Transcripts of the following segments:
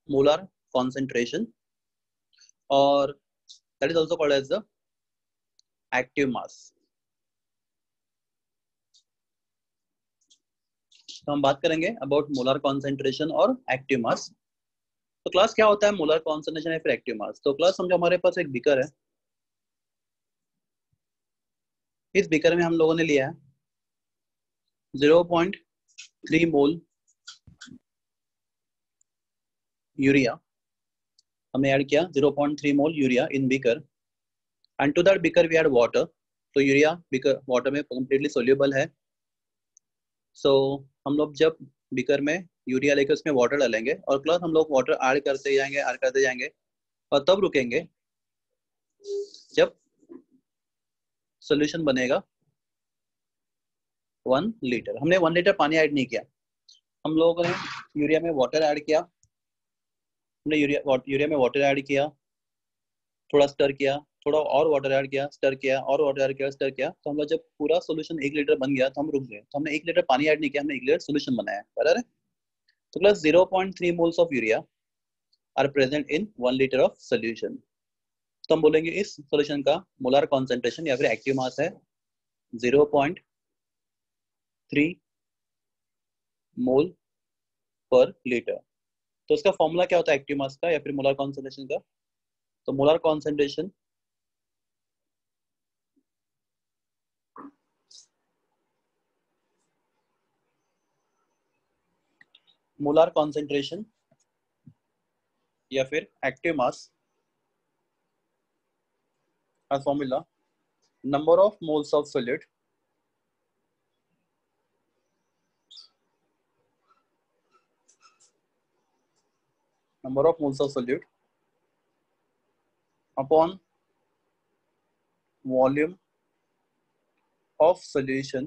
molar concentration, or that is also called as the active mass. तो हम बात करेंगे अबाउट मोलर कॉन्सेंट्रेशन और एक्टिव मास. तो क्लास क्या होता है मोलर कॉन्सेंट्रेशन या फिर एक्टिव मास? तो क्लास समझो हमारे पास एक बीकर है. इस बीकर में हम लोगों ने लिया है 0.3 मोल यूरिया. हमने ऐड किया 0.3 mole urea in beaker, and to that beaker we add water. तो यूरिया बीकर वाटर में कंप्लीटली सोल्यूबल है. सो हम लोग जब बीकर में यूरिया लेकर उसमें वाटर डालेंगे और प्लस हम लोग वाटर ऐड करते जाएंगे और तब रुकेंगे जब सॉल्यूशन बनेगा 1 लीटर. हमने 1 लीटर पानी ऐड नहीं किया, हम लोगों ने यूरिया में वाटर ऐड किया. हमने यूरिया में वाटर ऐड किया, थोड़ा स्टर किया, थोड़ा और वाटर ऐड किया, स्टर किया, और वाटर ऐड किया, स्टर किया. तो हम लोग जब पूरा सॉल्यूशन 1 लीटर बन गया तो हम रुक गए. तो हमने 1 लीटर पानी ऐड नहीं किया, हमने 1 लीटर सॉल्यूशन बनाया. बराबर है. तो plus 0.3 moles of urea are present in 1 litre of solution. तो हम बोलेंगे इस सॉल्यूशन का मोलर कॉन्सेंट्रेशन या फिर एक्टिव मास है 0.3 मोल पर लीटर. तो इसका फॉर्मूला क्या होता है एक्टिव मास का या फिर मोलर कॉन्सेंट्रेशन का? तो मोलर कॉन्सेंट्रेशन या फिर एक्टिव मास का formula number of moles of solid upon volume of solution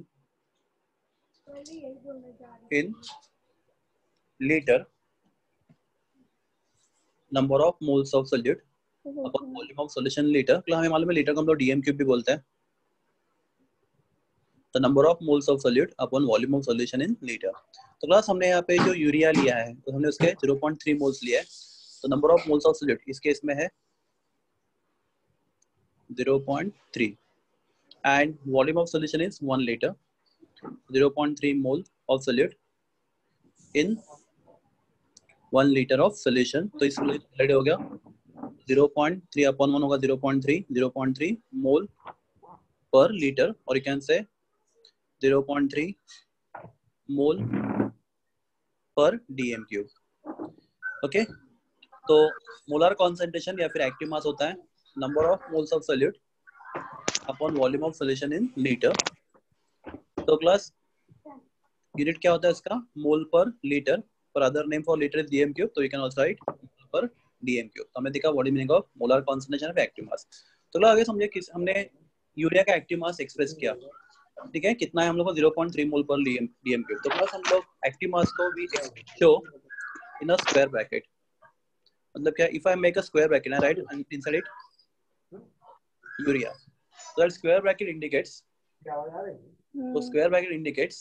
in liter. Number of moles of solute upon volume of solution litre. हमें मालूम है लीटर को हम लोग डीएम क्यूब भी बोलते हैं. तो number of moles of solute upon volume of solution in litre. तो क्लास हमने यहाँ पे जो यूरिया लिया है तो हमने उसके 0.3 मोल्स लिया है. तो number of moles of solute इस केस में है 0.3 and volume of solution is 1 litre. 0.3 mole of solute in 1 litre of solution. तो इस रेडी हो गया 0.3 अपॉन 1 होगा 0.3 मोल पर लीटर, और यू कैन से 0.3 mole per DM cube. Okay. तो मोलर कॉन्सेंट्रेशन या फिर एक्टिव मास होता है number of moles of solute upon volume of solution in litre. तो क्लास यूनिट क्या होता है इसका? Mole per litre. पर other name for litre is DM cube. तो you can also write mole per DM cube. तो हमें दिखा what is meaning of molar concentration of active mass. तो आगे समझे कि हमने यूरिया का एक्टिव मास एक्सप्रेस किया. ठीक है, कितना है हम लोग को 0.3 मोल पर डीएम क्यूब. तो प्लस हम लोग एक्टिव मास को भी show in a square bracket. मतलब क्या? If I make a square bracket and write inside it urea, so that square bracket indicates so square bracket indicates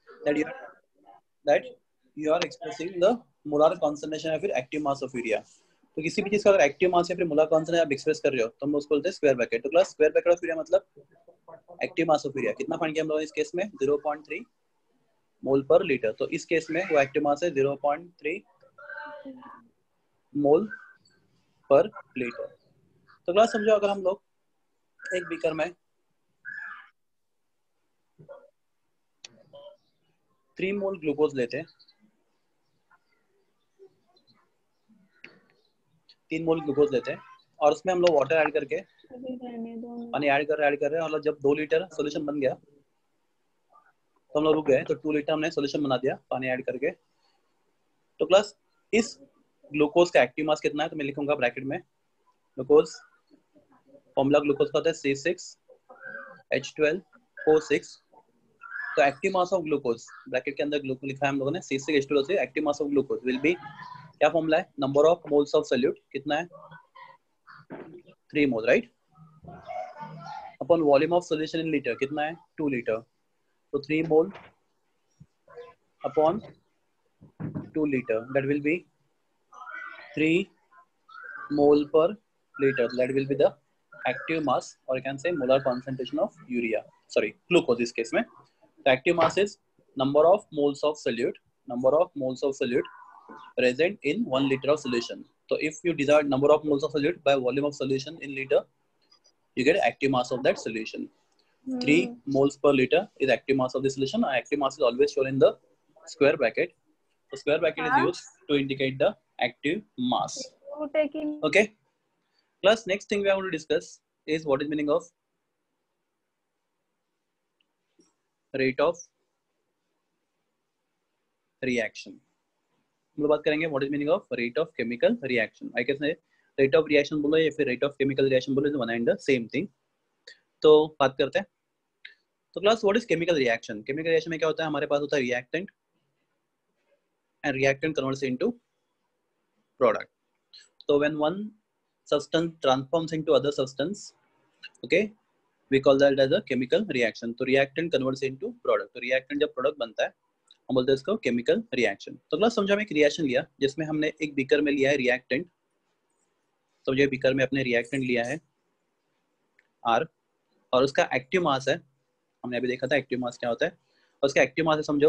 that you are expressing the molar concentration या फिर active mass of urea. तो किसी भी चीज का अगर active mass या फिर मोलर कॉन्सेंट्रेशन आप एक्सप्रेस कर रहे हो तो हम उसको बोलते हैं स्क्वायर ब्रैकेट. तो class square bracket of urea मतलब एक्टिव मास ऑफ यूरिया कितना फाइंड किया हम लोगों ने इस केस में 0.3 मोल पर लीटर. तो इस केस में वो एक्टिव मास है 0.3 मोल पर लीटर. तो क्लास समझो अगर हम लोग एक बीकर में 3 मोल ग्लूकोज लेते हैं, 3 मोल ग्लूकोज लेते हैं और उसमें हम लोग वाटर ऐड करके पानी ऐड कर रहे हैं और जब 2 लीटर सॉल्यूशन बन गया तो हम लोग रुक गए. तो 2 लीटर हमने सॉल्यूशन बना दिया पानी ऐड करके. तो प्लस इस ग्लूकोज का एक्टिव मास कितना है? तो मैं लिखूंगा ब्रैकेट में ग्लूकोज फॉर्मूला ग्लूकोज का होता है C6H12O6. तो active mass of glucose bracket के अंदर ग्लूकोज लिखा है हम लोगों ने C6H12O6. Active mass of glucose will be क्या फॉर्मूला है? Number of moles of solute कितना है? 3 mole right upon volume of solution in litre कितना है? 2 लीटर. तो 3 mole upon 2 litre that will be 3 mole per liter. That will be the active mass, or you can say molar concentration of urea. Sorry, glucose this case में. The active mass is number of moles of solute. Number of moles of solute present in 1 liter of solution. So if you divide number of moles of solute by volume of solution in liter, you get active mass of that solution. 3 moles per liter is active mass of the solution. Active mass is always shown in the square bracket. The square bracket is used to indicate the active mass. Okay. Plus, next thing we are going to discuss is what is meaning of rate of reaction. हम लोग बात करेंगे what is meaning of rate of chemical reaction. I can say rate of reaction बोलो या फिर rate of chemical reaction बोलो, one and the same thing. तो बात करते हैं. तो class what is chemical reaction? Chemical reaction में क्या होता है? हमारे पास होता है reactant and reactant converts into product. So when one substance transforms into other substance, okay, we call that as a chemical reaction. तो reactant converts into product. तो reactant जब product बनता है हम बोलते हैं इसको chemical reaction. तो क्लास समझो हम एक reaction लिया जिसमें हमने एक बीकर में लिया है reactant. तो ये बीकर में अपने reactant लिया है R और उसका एक्टिव मास है, हमने अभी देखा था एक्टिव मास क्या होता है, और उसका एक्टिव मास है समझो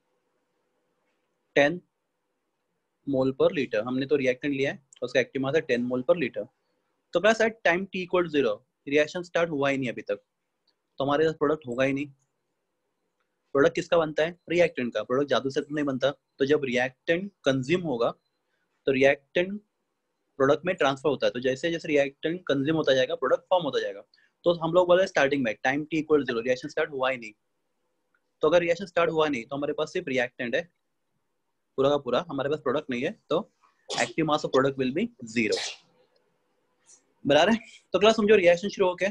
10 मोल पर लीटर. हमने तो रिएक्टेंट लिया है और उसका एक्टिव मास है 10 मोल पर लीटर. तो plus at time t equal 0 reaction start हुआ ही नहीं अभी तक, तो हमारे पास प्रोडक्ट होगा ही नहीं. प्रोडक्ट किसका बनता है? रिएक्टेंट का. प्रोडक्ट जादू से तो नहीं बनता. तो जब रिएक्टेंट कंज्यूम होगा तो रिएक्टेंट प्रोडक्ट में ट्रांसफर होता है. तो जैसे जैसे रिएक्टेंट कंज्यूम होता जाएगा प्रोडक्ट फॉर्म होता जाएगा. तो हम लोग बोले स्टार्टिंग में time t equal 0 reaction start हुआ ही नहीं. तो अगर रिएक्शन स्टार्ट हुआ नहीं तो हमारे पास सिर्फ रिएक्टेंट है, पूरा का पूरा हमारे पास प्रोडक्ट नहीं है. तो active mass of product will be 0. बराबर है. तो क्लास समझो रिएक्शन शुरू हो गया,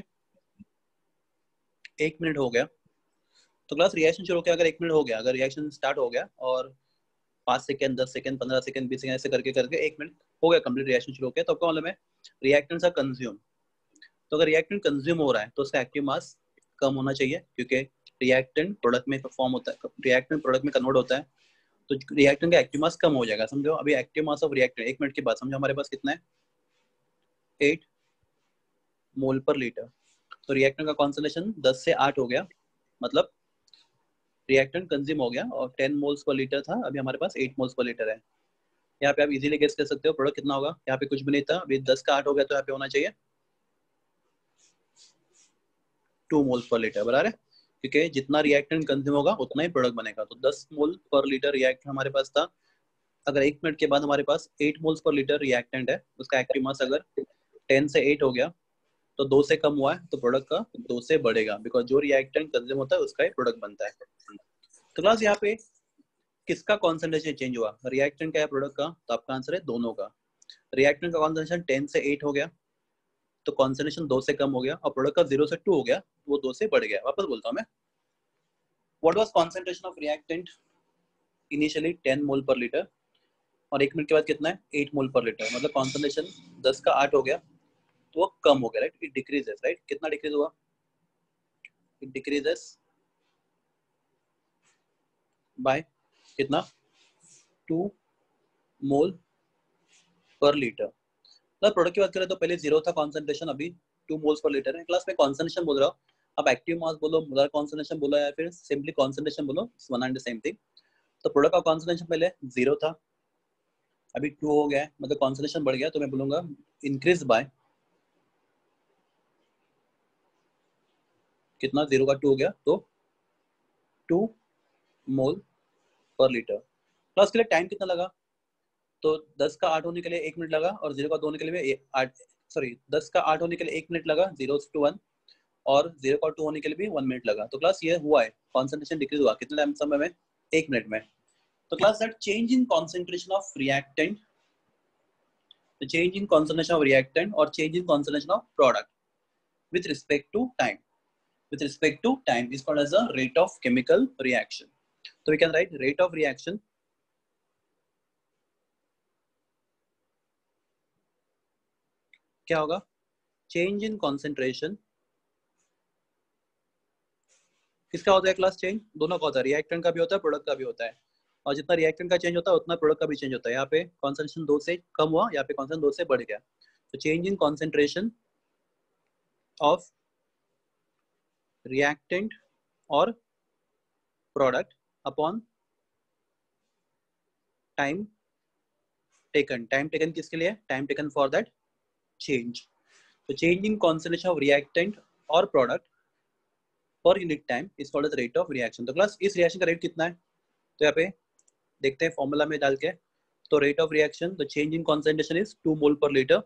1 मिनट हो गया. तो क्लास रिएक्शन शुरू हो गया, अगर 1 मिनट हो गया, अगर रिएक्शन स्टार्ट हो गया और 5 सेकंड 10 सेकंड 15 सेकंड 20 सेकंड ऐसे करके करके 1 मिनट हो गया कंप्लीट, रिएक्शन शुरू हो गया. तो आपको मालूम है रिएक्टेंट्स आर कंज्यूम. तो अगर रिएक्टेंट कंज्यूम हो रहा है तो उसका एक्टिव मास कम होना चाहिए, क्योंकि रिएक्टेंट प्रोडक्ट में फॉर्म होता है, रिएक्टेंट प्रोडक्ट में कन्वर्ट होता है. तो रिएक्टेंट का एक्टिव मास कम हो जाएगा. समझो अभी active mass of reactant 1 minute के बाद समझो हमारे पास कितना है, 8 मोल पर लीटर. तो रिएक्टेंट का कॉन्सेंट्रेशन 10 से 8 हो गया, मतलब रिएक्टेंट कंज्यूम हो गया और 10 मोल्स पर लीटर था, अभी हमारे पास 8 मोल्स पर लीटर है. यहाँ पे आप इजीली गेस कर सकते हो प्रोडक्ट कितना होगा. यहाँ पे कुछ भी नहीं था, अभी 10 का 8 हो गया तो यहाँ पे होना चाहिए 2 मोल्स पर लीटर. बराबर है, क्योंकि जितना रिएक्टेंट कंज्यूम होगा उतना ही प्रोडक्ट बनेगा. तो 10 मोल पर लीटर रिएक्टेंट हमारे पास था. अगर 1 मिनट के बाद हमारे पास 8 मोल्स पर लीटर रिएक्टेंट है, उसका एक्टिव मास अगर 10 से 8 हो गया तो 2 से कम हुआ है तो प्रोडक्ट का 2 से बढ़ेगा, बिकॉज जो रिएक्टेंट कंज्यूम होता है उसका ही प्रोडक्ट बनता है. तो क्लास यहाँ पे किसका कॉन्सेंट्रेशन चेंज हुआ, रिएक्टेंट का या प्रोडक्ट का? तो आपका आंसर है दोनों का. रिएक्टेंट का कॉन्सेंट्रेशन 10 से 8 हो गया तो कॉन्सेंट्रेशन 2 से कम हो गया, और प्रोडक्ट का 0 से 2 हो गया वो 2 से बढ़ गया. वापस बोलता हूँ मैं, what was concentration of reactant initially 10 mole per litre, और 1 मिनट के बाद कितना है 8 मोल पर लीटर, मतलब कॉन्सेंट्रेशन 10 का 8 हो गया तो वो कम हो गया. Right, it decreases. राइट, कितना डिक्रीज हुआ? इट डिक्रीजेस बाय कितना, 2 मोल पर लीटर. मतलब प्रोडक्ट की बात करें तो पहले 0 था कॉन्सेंट्रेशन, अभी 2 मोल्स पर लीटर है. क्लास में कॉन्सेंट्रेशन बोल रहा हूँ, अब एक्टिव मास बोलो, मोलर कॉन्सेंट्रेशन बोलो, या फिर सिंपली कॉन्सेंट्रेशन बोलो, one and the same thing. तो प्रोडक्ट का कॉन्सेंट्रेशन पहले 0 था, अभी 2 हो गया है, मतलब कॉन्सेंट्रेशन बढ़ गया. तो मैं बोलूंगा इंक्रीज बाय कितना, 0 का 2 हो गया तो 2 मोल पर लीटर. प्लस के लिए टाइम कितना लगा, तो 10 का 8 होने के लिए 1 मिनट लगा, और 0 का 2 होने के लिए 10 का 8 होने के लिए 1 मिनट लगा, 0 to 1, और 0 का 2 होने के लिए भी 1 मिनट लगा. तो क्लास ये हुआ है कॉन्सेंट्रेशन डिक्रीज हुआ कितने टाइम समय में, 1 मिनट में. तो class that change in concentration of reactant, the change in concentration of reactant or change in concentration of product with respect to time, is called as a rate of chemical reaction. So we can write rate of reaction क्या होगा, change in concentration. किसका होता है class change? दोनों का होता है, reactant का भी होता है प्रोडक्ट का भी होता है. और जितना रिएक्टेंट का चेंज होता है उतना प्रोडक्ट का भी चेंज होता है। यहाँ पे कॉन्सेंट्रेशन 2 से कम हुआ, यहाँ पे कॉन्सेंट्रेशन 2 से बढ़ गया। तो change in concentration of reactant और product upon time taken. Time taken किसके लिए? Time taken for that change. तो change in concentration of reactant और product per unit time is called as rate of reaction. तो class इस reaction का rate कितना है? तो यहाँ पे देखते हैं फॉर्मूला में डाल के। तो rate of reaction, the change in concentration is 2 mole per litre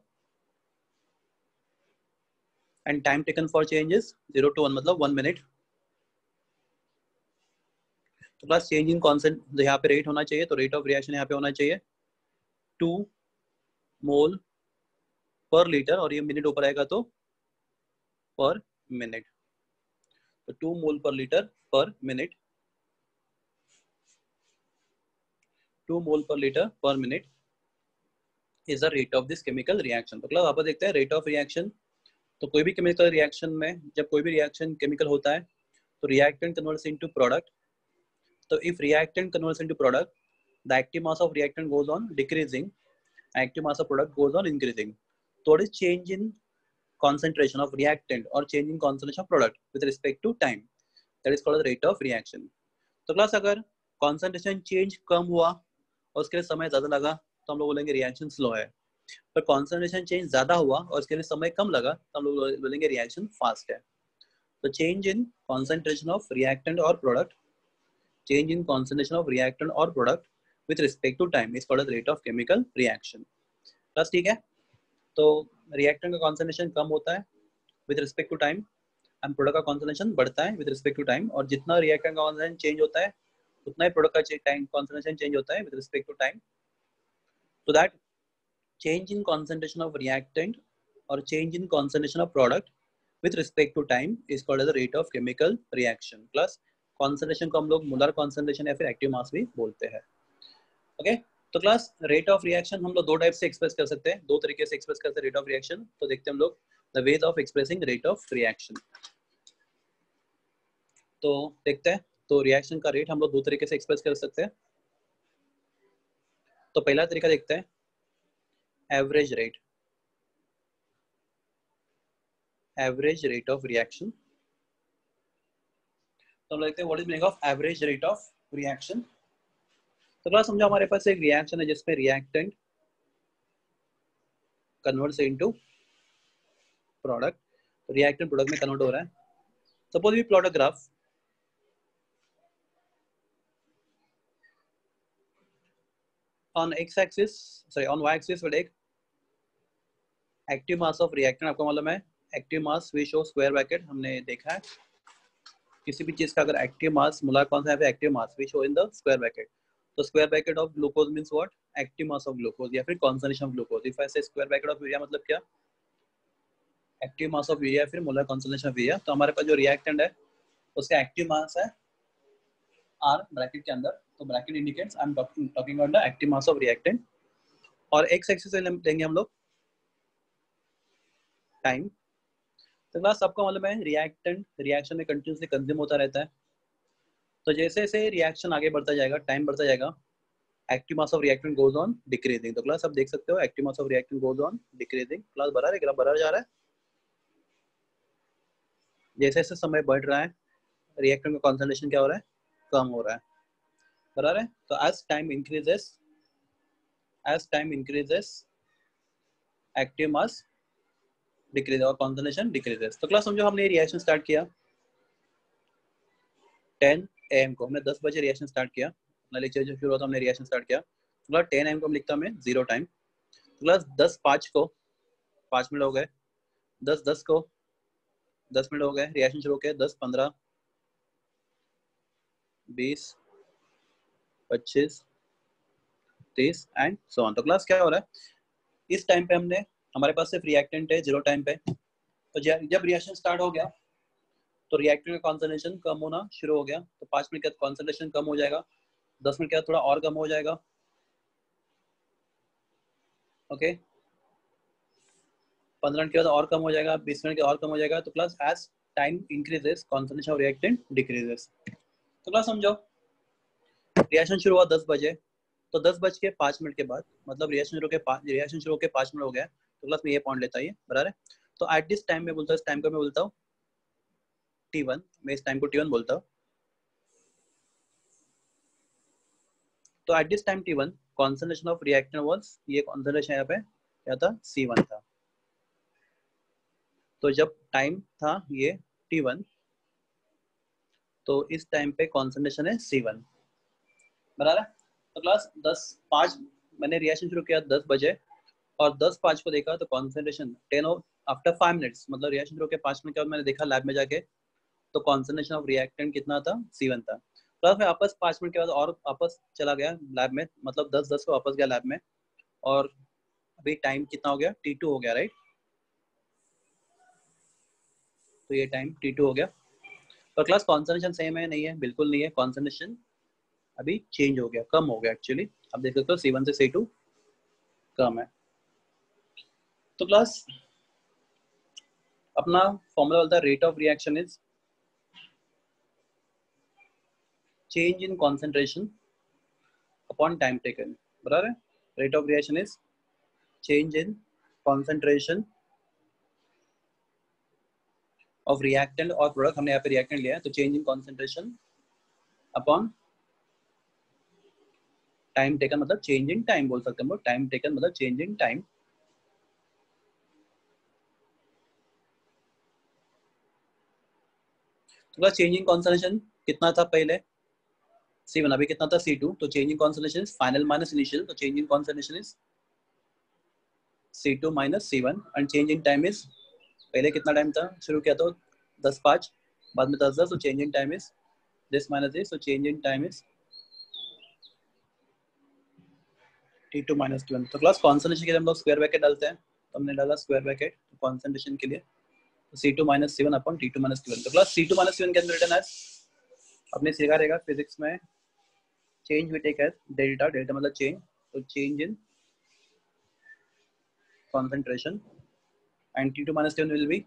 and time taken for change is 0 to 1, मतलब 1 मिनट। तो क्लास चेंज इन कॉन्सेंट यहाँ पे रेट होना चाहिए, तो रेट ऑफ रिएक्शन यहाँ पे होना चाहिए 2 मोल पर लीटर, और ये मिनट ऊपर आएगा तो पर मिनट। तो 2 mole per litre per minute, 2 mole per litre per minute is the rate of this chemical reaction. तो क्लास आप देखते हैं रेट ऑफ रिएक्शन। तो कोई भी केमिकल रिएक्शन में, जब कोई भी रिएक्शन केमिकल होता है तो रिएक्टेंट कन्वर्ट्स इनटू प्रोडक्ट। तो if reactant converts into product, the active mass of reactant goes on decreasing, active mass of product goes on increasing. So what is change in concentration of reactant or change in concentration of product with respect to time? That is called the rate of reaction. तो class अगर concentration change कम हुआ और उसके लिए समय ज़्यादा लगा तो हम लोग बोलेंगे रिएक्शन स्लो है। पर concentration change ज़्यादा हुआ और उसके लिए समय कम लगा तो हम लोग बोलेंगे रिएक्शन फास्ट है। तो change in concentration of reactant or product, change in concentration of reactant or product with respect to time is called as rate of chemical reaction. बस ठीक है। तो रिएक्टेंट का कॉन्सेंट्रेशन कम होता है with respect to time and product का concentration बढ़ता है विद रिस्पेक्ट टू टाइम, और जितना रिएक्टेंट का कॉन्सेंट्रेशन चेंज होता है उतना ही प्रोडक्ट का टाइम कॉन्सेंट्रेशन चेंज होता है with respect to time. So that change in concentration of reactant और change in concentration of product with respect to time is called as the rate of chemical reaction. Plus concentration को हम लोग molar concentration या फिर active मास भी बोलते हैं। Okay तो क्लास रेट ऑफ रिएक्शन हम लोग दो टाइप से एक्सप्रेस कर सकते हैं, दो तरीके से एक्सप्रेस करते हैं रेट ऑफ रिएक्शन। तो देखते हैं हम लोग the ways of expressing rate of reaction. तो देखते हैं, तो रिएक्शन का रेट हम लोग दो तरीके से एक्सप्रेस कर सकते हैं। तो पहला तरीका देखते हैं average rate, average rate of reaction. तो हम देखते हैं what is meaning of average rate of reaction. तो क्लास समझो हमारे पास एक रिएक्शन है जिसमें रिएक्टेंट कन्वर्ट्स इनटू प्रोडक्ट, तो रिएक्टेंट प्रोडक्ट में कन्वर्ट हो रहा है। Suppose we plot a graph, on x axis, sorry on y axis we take active mass of reactant। आपको मालूम है active mass we show square bracket, हमने देखा है किसी भी चीज का अगर एक्टिव मास मोलर कौन सा है, active mass we show in the square bracket. तो square bracket of glucose means what? Active mass of glucose या फिर concentration of glucose. If I say square bracket of urea मतलब क्या? Active mass of urea फिर molar concentration of urea. तो हमारे पास जो reactant है उसका एक्टिव मास है आर ब्रैकेट के अंदर, तो bracket indicates I am talking about the active mass of reactant. और एक्स एक्सिस पे लेंगे हम लोग टाइम। तो क्लास आपको मालूम है रिएक्टेंट रिएक्शन में कंटिन्यूसली कंज्यूम होता रहता है। तो जैसे जैसे रिएक्शन आगे बढ़ता जाएगा, टाइम बढ़ता जाएगा, active mass of reactant goes on decreasing. तो क्लास आप देख सकते हो active mass of reactant goes on decreasing. Class बढ़ा रहा है, ग्राफ बढ़ा जा रहा है। जैसे जैसे समय बढ़ रहा है रिएक्टेंट का कॉन्सेंट्रेशन क्या हो रहा है? कम हो रहा है, बराबर है। तो as time increases active mass decrease और कॉन्सेंट्रेशन डिक्रीजेस। तो क्लास समझो हमने रिएक्शन स्टार्ट किया 10 AM को, हमने 10 बजे रिएक्शन स्टार्ट किया, अपना लेक्चर जो शुरू हुआ था हमने रिएक्शन स्टार्ट किया। तो 10 AM को हम लिखता हमें 0 टाइम। तो क्लास 10:05 को 5 मिनट हो गए, 10:10 को 10 मिनट हो गए, रिएक्शन शुरू हो गया 10:15 20 25 30 एंड सो ऑन। तो क्लास क्या हो रहा है, इस टाइम पे हमने हमारे पास सिर्फ रिएक्टेंट है 0 टाइम पे। तो जब रिएक्शन स्टार्ट हो गया तो रिएक्टेंट का कॉन्सेंट्रेशन कम होना शुरू हो गया। तो 5 मिनट के बाद कॉन्सेंट्रेशन कम हो जाएगा, 10 मिनट के बाद थोड़ा और कम हो जाएगा, ओके 15 मिनट के बाद और कम हो जाएगा, 20 मिनट के और कम हो जाएगा। तो class as time increases concentration of reactant decreases. तो क्लास समझो रिएक्शन शुरू हुआ 10 बजे, तो 10:05 के बाद मतलब रिएक्शन शुरू होके 5 मिनट हो गया, तो क्लास में ये पॉइंट लेता है, बराबर है। तो एट दिस टाइम में बोलता हूँ, इस टाइम को मैं बोलता हूँ T1, मैं इस टाइम को T1 बोलता हूँ। तो at this time T1 concentration of reactant was, ये कॉन्सेंट्रेशन यहाँ पे क्या था, C1 था। तो जब टाइम था ये T1, तो इस टाइम पे कॉन्सेंट्रेशन है C1, बराबर है। तो क्लास 10:05 मैंने रिएक्शन शुरू किया 10 बजे, और 10:05 को देखा तो कॉन्सेंट्रेशन 10 आफ्टर 5 मिनट्स, मतलब रिएक्शन शुरू के 5 मिनट के बाद मैंने देखा लैब में जाके, तो कॉन्सेंट्रेशन ऑफ रिएक्टेंट कितना था, C1 था। प्लस मैं वापस 5 मिनट के बाद और वापस चला गया लैब में, मतलब 10:10 को वापस गया लैब में, और अभी टाइम कितना हो गया, T2 हो गया, राइट। तो ये टाइम T2 हो गया, पर क्लास कॉन्सेंट्रेशन सेम है, नहीं है, बिल्कुल नहीं है, कॉन्सेंट्रेशन अभी चेंज हो गया, कम हो गया एक्चुअली। अब देख सकते हो C1 से C2 कम है। तो क्लास अपना फॉर्मूला बोलता है rate of reaction is change in concentration upon time taken, बराबर है। Rate of reaction is change in concentration of reactant और प्रोडक्ट, हमने यहाँ पे रिएक्टेंट लिया है, तो change in concentration upon time taken, मतलब चेंज इन टाइम बोल सकते हैं, टाइम टेकन मतलब चेंज इन टाइम। तो चेंज इन कॉन्सेंट्रेशन कितना था पहले, C1, अभी कितना था, C2, तो change in concentration is final minus initial, तो change in concentration is C2 minus C1, and change in time is, पहले कितना टाइम था, शुरू किया तो 10:05, बाद में 10:10, तो change in time is this minus this, so change in time is T2 minus T1। तो क्लास कॉन्सेंट्रेशन के लिए हम लोग स्क्वायर ब्रैकेट डालते हैं, तो हमने डाला स्क्वायर ब्रैकेट कॉन्सेंट्रेशन के लिए, तो C2 minus C1 upon T2 minus T1। तो class C2 minus C1 can be written as, आपने सीखा रहेगा फिजिक्स में, change we take as delta, delta मतलब चेंज, तो change in concentration, and T2 minus T1 will be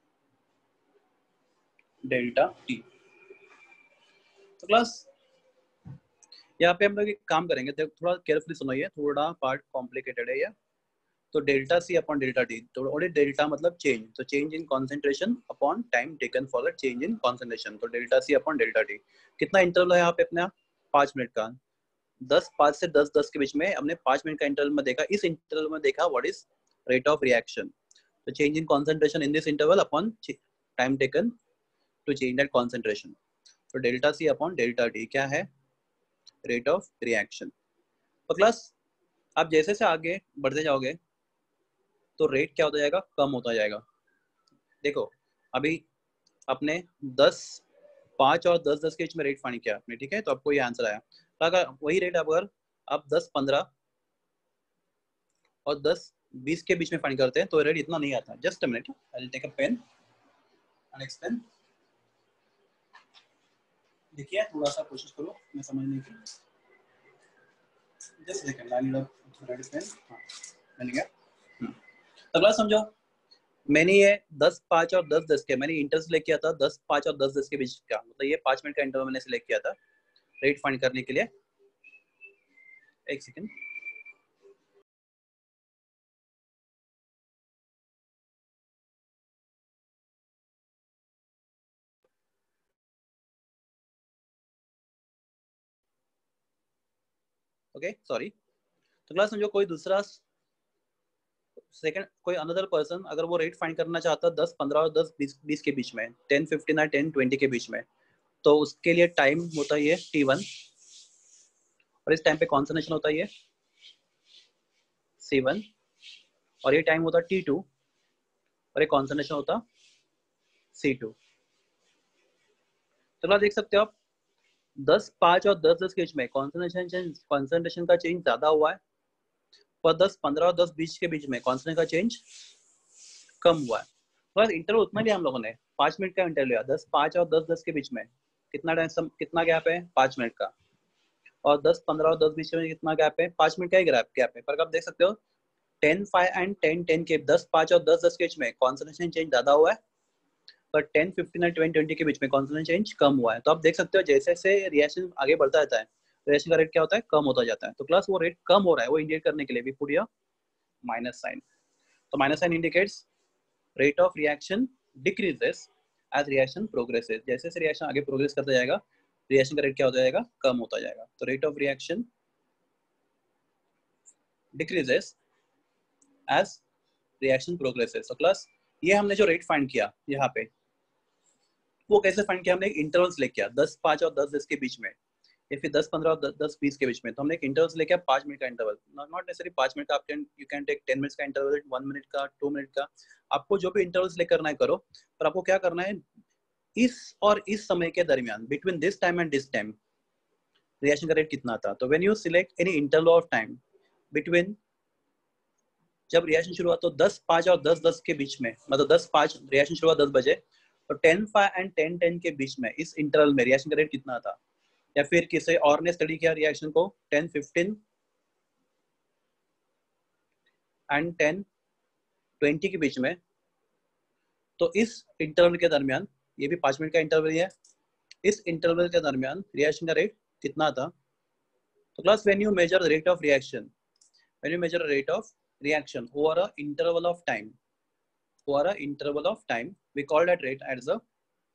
delta T। तो class यहाँ पे हम लोग एक काम करेंगे, तो थोड़ा केयरफुली सुनिए, थोड़ा पार्ट कॉम्प्लिकेटेड है ये। तो delta C upon delta T, तो ऑलरेडी डेल्टा मतलब चेंज, तो change in concentration upon time taken for the change in concentration, तो delta C upon delta T. कितना इंटरवल है यहाँ पे अपना, 5 मिनट का। 5 से 10 के बीच में हमने 5 मिनट का इंटरवल में देखा, इस इंटरवल में देखा what is rate of reaction, तो change in concentration in this interval upon time taken to change that concentration. तो delta C upon delta T क्या है, रेट ऑफ रिएक्शन। तो क्लास आप जैसे से आगे बढ़ते जाओगे तो रेट क्या होता जाएगा, कम होता जाएगा। देखो अभी अपने 10:05 और 10:10 के बीच में रेट फाइंड किया आपने, ठीक है, तो आपको ये आंसर आया। तो अगर वही रेट अगर आप 10:15 और 10:20 के बीच में फाइंड करते हैं तो रेट इतना नहीं आता। Just a minute, I will take a pen and explain. देखिए थोड़ा सा कोशिश करो मैं समझने की, just second, I need a red pen. हां मिल गया। अगला समझो, मैंने ये 10:05 और 10:10 के मैंने इंटर सेलेक्ट किया था, 10:05 और 10:10 के बीच का, मतलब ये 5 मिनट का इंटरवल मैंने सिलेक्ट किया था रेट फाइंड करने के लिए। एक सेकंड, ओके सॉरी। तो क्लास समझो कोई दूसरा सेकंड, कोई अनदर पर्सन अगर वो रेट फाइंड करना चाहता है 10:15 और 10:20 के बीच में, 10:15 और 10:20 के बीच में, तो उसके लिए टाइम होता है T1, और इस टाइम पे कॉन्सेंट्रेशन होता है C1, और ये टाइम होता T2, और ये कॉन्सेंट्रेशन होता C2। तो आप देख सकते हो आप 10:05 और 10:10 के बीच में कॉन्सेंट्रेशन का चेंज ज्यादा हुआ है, और 10:15 और 10:20 के बीच में कॉन्सेंट्रेशन का चेंज कम हुआ है। बस इंटरवल उतना लिया हम लोगों ने, 5 मिनट का इंटरवल लिया 10:05 और 10:10 के बीच में। कितना टाइम, कितना गैप है, 5 मिनट का, और 10:15 और 10:20 में कितना गैप है, 5 मिनट का ही गैप है। पर आप देख सकते हो 10:05 एंड 10:10 के 10:05 और 10:10 के बीच में कॉन्सेंट्रेशन चेंज ज्यादा हुआ है, पर 10:15 और 10:20 के बीच में कॉन्सेंट्रेशन चेंज कम हुआ है। तो आप देख सकते हो जैसे जैसे रिएक्शन आगे बढ़ता रहता है, रिएक्शन का रेट क्या होता है, कम होता जाता है। तो क्लास वो रेट कम हो रहा है, वो इंडिकेट करने के लिए भी पुट या माइनस साइन। तो minus sign indicates rate of reaction decreases as reaction progresses. जैसे जैसे रिएक्शन आगे प्रोग्रेस करता जाएगा, रिएक्शन का रेट क्या होता जाएगा, कम होता जाएगा। तो rate of reaction decreases as reaction progresses. तो क्लास ये हमने जो रेट फाइंड किया यहाँ पे, वो कैसे फाइंड किया, हमने एक इंटरवल्स लेके किया 10, 5 और 10, 10 के बीच में, या फिर 10, 15 और 10, 20 के बीच में। तो हमने एक इंटरवल्स लेके 5 मिनट का इंटरवल, नॉट नेसेसरी 5 मिनट का, आप यू कैन टेक 10 मिनट्स का इंटरवल, 1 मिनट का, 2 मिनट का, आपको जो भी इंटरवल्स लेकर करना है करो। पर आपको क्या करना है, इस और इस समय के दरमियान, between this time and this time reaction का रेट कितना था। तो when you select any interval of time between, जब रिएक्शन शुरू हुआ तो 10, 5 और 10, 10 के बीच में, मतलब 10, 5 रिएक्शन शुरू हुआ 10 बजे, तो 10, 5 एंड 10, 10 के बीच में इस इंटरवल में रिएक्शन का रेट कितना था। या फिर किसी और ने स्टडी किया रिएक्शन को 10, 15 एंड 10, 20 के बीच में, तो इस इंटरवल के दरमियान, ये भी 5 मिनट का इंटरवल है, इस इंटरवल के दरमियान रिएक्शन का रेट कितना था। तो class when you measure the rate of reaction, when you measure rate of reaction over a interval of time, over a interval of time, we call that rate as the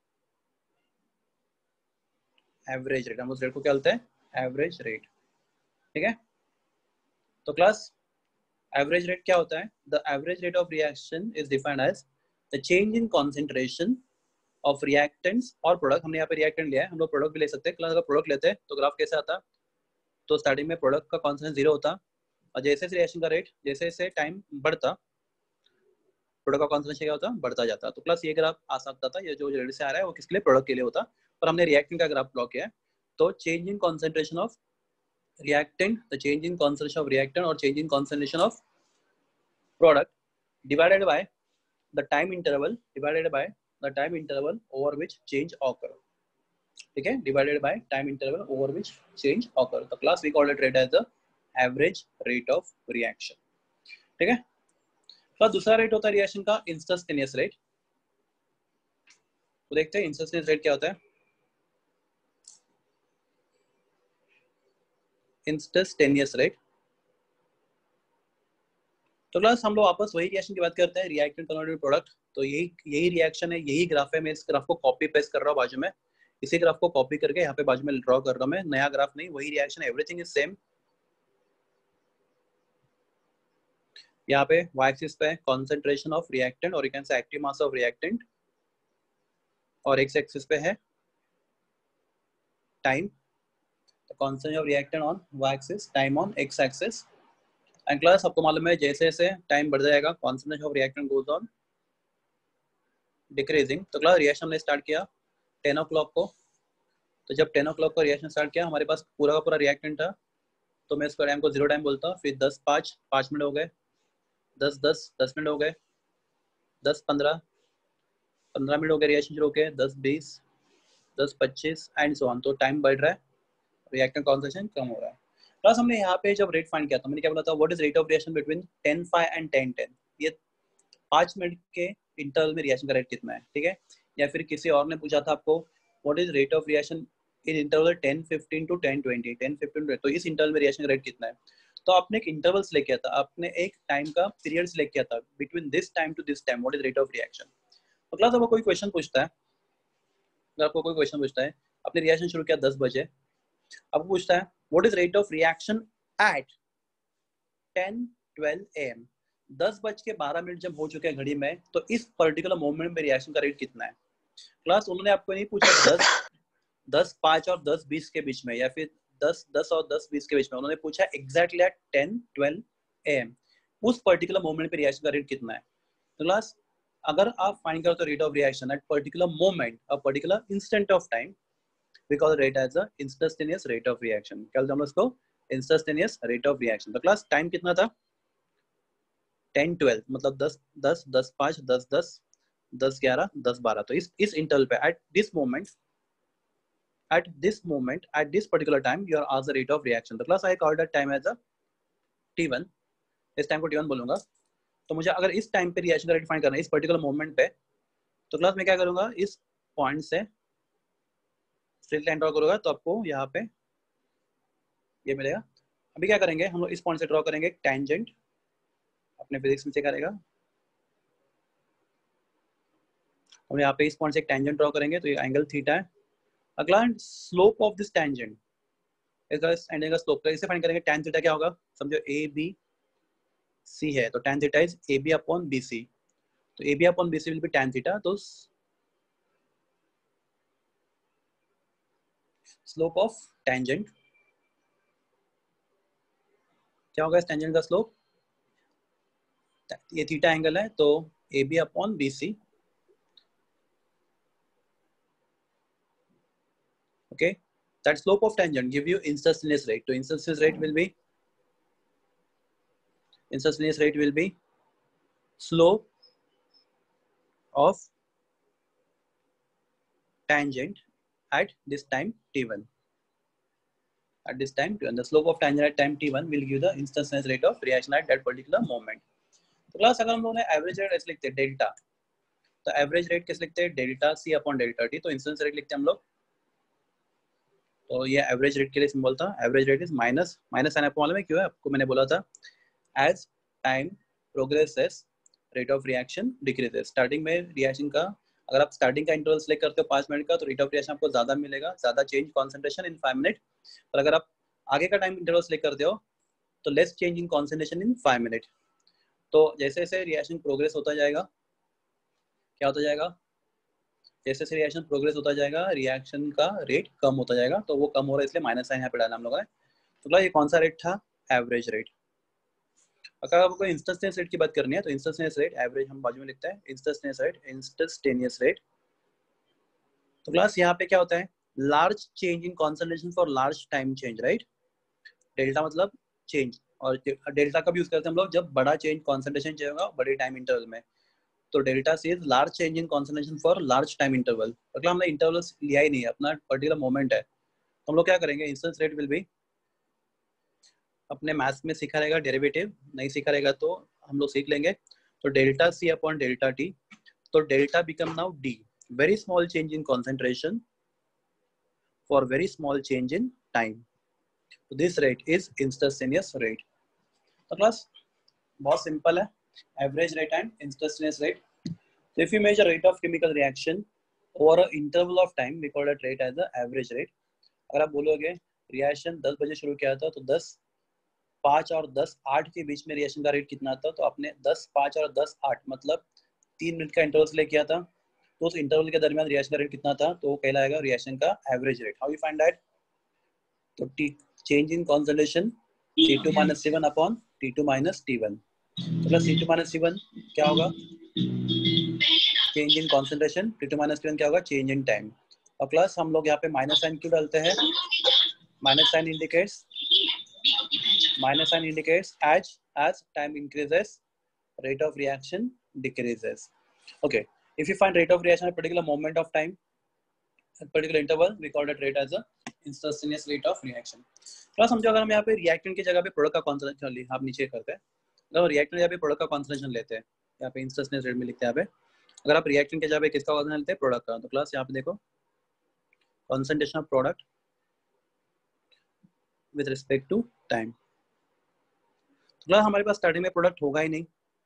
average rate. हम उस rate को क्या बोलते हैं, average rate. ठीक है, तो class average rate क्या होता है, the average rate of reaction is defined as the change in concentration of reactants और प्रोडक्ट। हमने यहाँ पे रिएक्टेंट लिया है, हम लोग प्रोडक्ट भी ले सकते हैं। क्लास अगर प्रोडक्ट लेते हैं तो ग्राफ कैसे आता, तो स्टार्टिंग में प्रोडक्ट का कॉन्सेंट्रेशन 0 होता, और जैसे जैसे रिएक्शन का रेट, जैसे जैसे टाइम बढ़ता, प्रोडक्ट का कॉन्सेंट्रेशन क्या होता, बढ़ता जाता। तो प्लस ये ग्राफ आ सकता था, ये जो रेट से आ रहा है वो किसके लिए, प्रोडक्ट के लिए होता, पर हमने रिएक्टेंट का ग्राफ प्लॉट किया है। तो change in concentration of reactant, the change in concentration of reactant or change in concentration of product divided by the time interval, divided by the time interval over which change occur. ठीक है, divided by time interval over which change occur. The class we call it rate as the average rate of reaction. ठीक है, तो दूसरा rate होता है reaction का instantaneous rate. तो देखते हैं इंस्टेंटेनियस रेट क्या होता है। इंस्टेंटेनियस रेट, तो क्लास हम लोग आपस वही रिएक्शन की बात करते हैं, रिएक्टेंट कन्वर्टेड प्रोडक्ट। तो यही रिएक्शन है, यही ग्राफ है। मैं इस ग्राफ को कॉपी पेस्ट कर रहा हूँ बाजू में, इसी ग्राफ को कॉपी करके यहाँ पे बाजू में ड्रॉ कर रहा हूँ मैं, नया ग्राफ नहीं, वही रिएक्शन, एवरीथिंग इज सेम। यहाँ पे वाई एक्सिस पे कॉन्सेंट्रेशन ऑफ रिएक्टेंट और you can say active mass of reactant, और एक्स एक्सिस पे है time, concentration of reactant on y axis, time on x axis. And class आपको मालूम है जैसे जैसे टाइम बढ़ जाएगा concentration of reactant goes on decreasing. तो क्लास रिएक्शन हमने स्टार्ट किया 10 o'clock को, तो जब 10 o'clock को रिएक्शन स्टार्ट किया हमारे पास पूरा का पूरा रिएक्टेंट था, तो मैं इसको टाइम को 0 टाइम बोलता हूँ। फिर 10, 5, 5 मिनट हो गए, 10, 10, 10 मिनट हो गए, 10, 15, 15 मिनट हो गए रिएक्शन शुरू हो गए, 10, 20, 10, 25 एंड सो ऑन। तो टाइम बढ़ रहा है, रिएक्टेंट कॉन्सेंट्रेशन कम हो रहा है। प्लस हमने यहाँ पे जब रेट फाइंड किया था, मैंने क्या बोला था, what is rate of reaction between 10, 5 and 10, 10। ये 5 मिनट के इंटरवल में रिएक्शन का रेट कितना है। ठीक है, या फिर किसी और ने पूछा था आपको what is rate of reaction in interval 10, 15 to 10, 20, 10, 15, तो इस इंटरवल में रिएक्शन का रेट कितना है। तो आपने एक इंटरवल सेलेक्ट किया था, आपने एक टाइम का पीरियड सेलेक्ट किया था, between this time to this time what is rate of reaction. तो क्लास आपको कोई क्वेश्चन पूछता है, अगर आपको कोई क्वेश्चन पूछता है, आपने रिएक्शन शुरू किया 10 बजे, आपको पूछता है what is rate of reaction at 10, 12 AM, 10:12 जब हो चुके हैं घड़ी में, तो इस पर्टिकुलर मोमेंट में रिएक्शन का रेट कितना है। क्लास उन्होंने आपको नहीं पूछा 10, 5 और 10, 20 के बीच में, या फिर 10, 10 और 10, 20 के बीच में, उन्होंने पूछा एग्जैक्टली एट 10, 12 AM उस पर्टिकुलर मोमेंट पे रिएक्शन का रेट कितना है। तो क्लास अगर आप फाइंड करो तो rate of reaction at particular moment, a particular instant of time, we call rate as the instantaneous rate of reaction. क्या बोलते हैं हम उसको, इंस्टेंटेनियस रेट ऑफ रिएक्शन। तो क्लास टाइम कितना था 10, 12, मतलब 10, 10, 10, 5, 10, 10, 10, 11, 10, 12। तो इस इंटरवल पे at this moment at this particular time you are asked the rate of reaction. The class I call that time as a t1, इस टाइम को t1 बोलूंगा। तो मुझे अगर इस टाइम पे रिएक्शन का रेट फाइंड करना है इस पर्टिकुलर मोमेंट पे, तो क्लास मैं क्या करूंगा, इस पॉइंट से स्ट्रेट लाइन ड्रॉ करूंगा, तो आपको यहाँ पे ये मिलेगा। अभी क्या करेंगे हम लोग, इस पॉइंट से ड्रॉ करेंगे एक टेंजेंट, अपने फिजिक्स में क्या करेगा, हम यहाँ पे इस पॉइंट से एक टेंजेंट ड्रॉ करेंगे तो ये एंगल थीटा है। अगला स्लोप ऑफ दिस टेंजेंट, इसका एंगल का स्लोप इसे फाइंड करेंगे। tan थीटा क्या होगा, समझो ए बी सी है तो tan theta is A B upon B C, तो A B upon B C will be tan theta. तो स्लोप ऑफ टेंजेंट क्या होगा, इस टेंजेंट का स्लोप, ये थीटा एंगल है तो A B upon B C. Okay, that slope of tangent give you instantaneous rate. So instantaneous rate will be slope of tangent at this time t1. At this time t1, the slope of tangent at time t1 will give the instantaneous rate of reaction at that particular moment. तो class अगर हम लोगों ने average rate ऐसे लिखते हैं delta, तो average rate कैसे लिखते हैं, delta C upon delta T. तो इंस्टेंस रेट लिखते हैं हम लोग, तो ये एवरेज रेट के लिए सिंबल था। Average rate is minus sign आपको मालूम है क्यों है, आपको मैंने बोला था as time progresses rate of reaction decreases. Starting में रिएक्शन का अगर आप स्टार्टिंग का इंटरवल सेलेक्ट करते हो 5 मिनट का तो रेट ऑफ रिएक्शन आपको ज्यादा मिलेगा, ज्यादा चेंज कॉन्सेंट्रेशन इन 5 मिनट। और अगर आप आगे का टाइम इंटरवल सेलेक्ट करते हो तो less change in concentration in 5 minute. तो जैसे जैसे रिएक्शन प्रोग्रेस होता जाएगा, क्या होता जाएगा, जैसे जैसे रिएक्शन प्रोग्रेस होता जाएगा रिएक्शन का रेट कम होता जाएगा। तो वो कम हो रहा है इसलिए माइनस साइन यहाँ पे डाला हम लोगों ने। तो ये कौन सा रेट था, एवरेज रेट। अगर आपको इंस्टेंटेनियस रेट की बात करनी है तो इंस्टेंटेनियस रेट एवरेज हम बाजू में लिखते हैं, इंस्टेंटेनियस रेट। तो क्लास यहाँ पे क्या होता है, large change in concentration for large time change, right. Delta मतलब चेंज, और डेल्टा का भी यूज करते हैं हम लोग जब बड़ा चेंज कॉन्सेंट्रेशन चेंज होगा बड़े टाइम इंटरवल में। तो delta C is large change in concentration for large time interval. अगला हमने इंटरवल लिया ही नहीं है, अपना पर्टिकुलर मोमेंट है। तो हम लोग क्या करेंगे, इंस्टेंस रेट विल बी, अपने मैथ्स में सीखा रहेगा, डेरिवेटिव नहीं सीखा रहेगा तो हम लोग सीख लेंगे। तो delta C upon delta T, तो delta become now D, very small change in concentration for very small change in time. तो this rate is instantaneous rate. तो क्लास बहुत सिंपल है, average rate and instantaneous rate. So if you measure rate of chemical reaction over an interval of time, we call that rate as the average rate. अगर आप बोलोगे reaction 10 बजे शुरू किया था तो 10:05 और 10:08 के बीच में रिएक्शन का रेट कितना था, तो आपने 10:05 और 10:08 मतलब 3 मिनट का इंटरवल ले किया था, तो उस इंटरवल के दरमियान रिएक्शन का रेट कितना था, तो वो कहलाएगा रिएक्शन का average rate. How you find that, तो T change in concentration T2 - T1 upon T2 - T1। तो प्लस T2 - T1 क्या होगा, change in concentration, T2 - T1 क्या होगा, चेंज इन टाइम। और प्लस हम लोग यहाँ पे माइनस साइन क्यों डालते हैं, minus sign indicates as time increases rate of reaction decreases. Okay, if you find rate of reaction at a particular moment of time at particular interval, we call that rate as a instantaneous rate of reaction. Plus समझो अगर हम यहाँ पे reactant की जगह पे product का concentration, आप नीचे करते हैं, अगर रिएक्टेंट यहाँ पे प्रोडक्ट का कॉन्सेंट्रेशन लेते हैं, यहाँ पे इंस्टेंटेनियस रेट में लिखते हैं, यहाँ पे अगर आप रिएक्टेंट के जगह पे किसका कॉन्सेंट्रेशन लेते हैं, प्रोडक्ट का, तो क्लास यहाँ पे देखो concentration of product with respect to time. तो क्लास हमारे पास स्टार्टिंग में प्रोडक्ट होगा ही नहीं,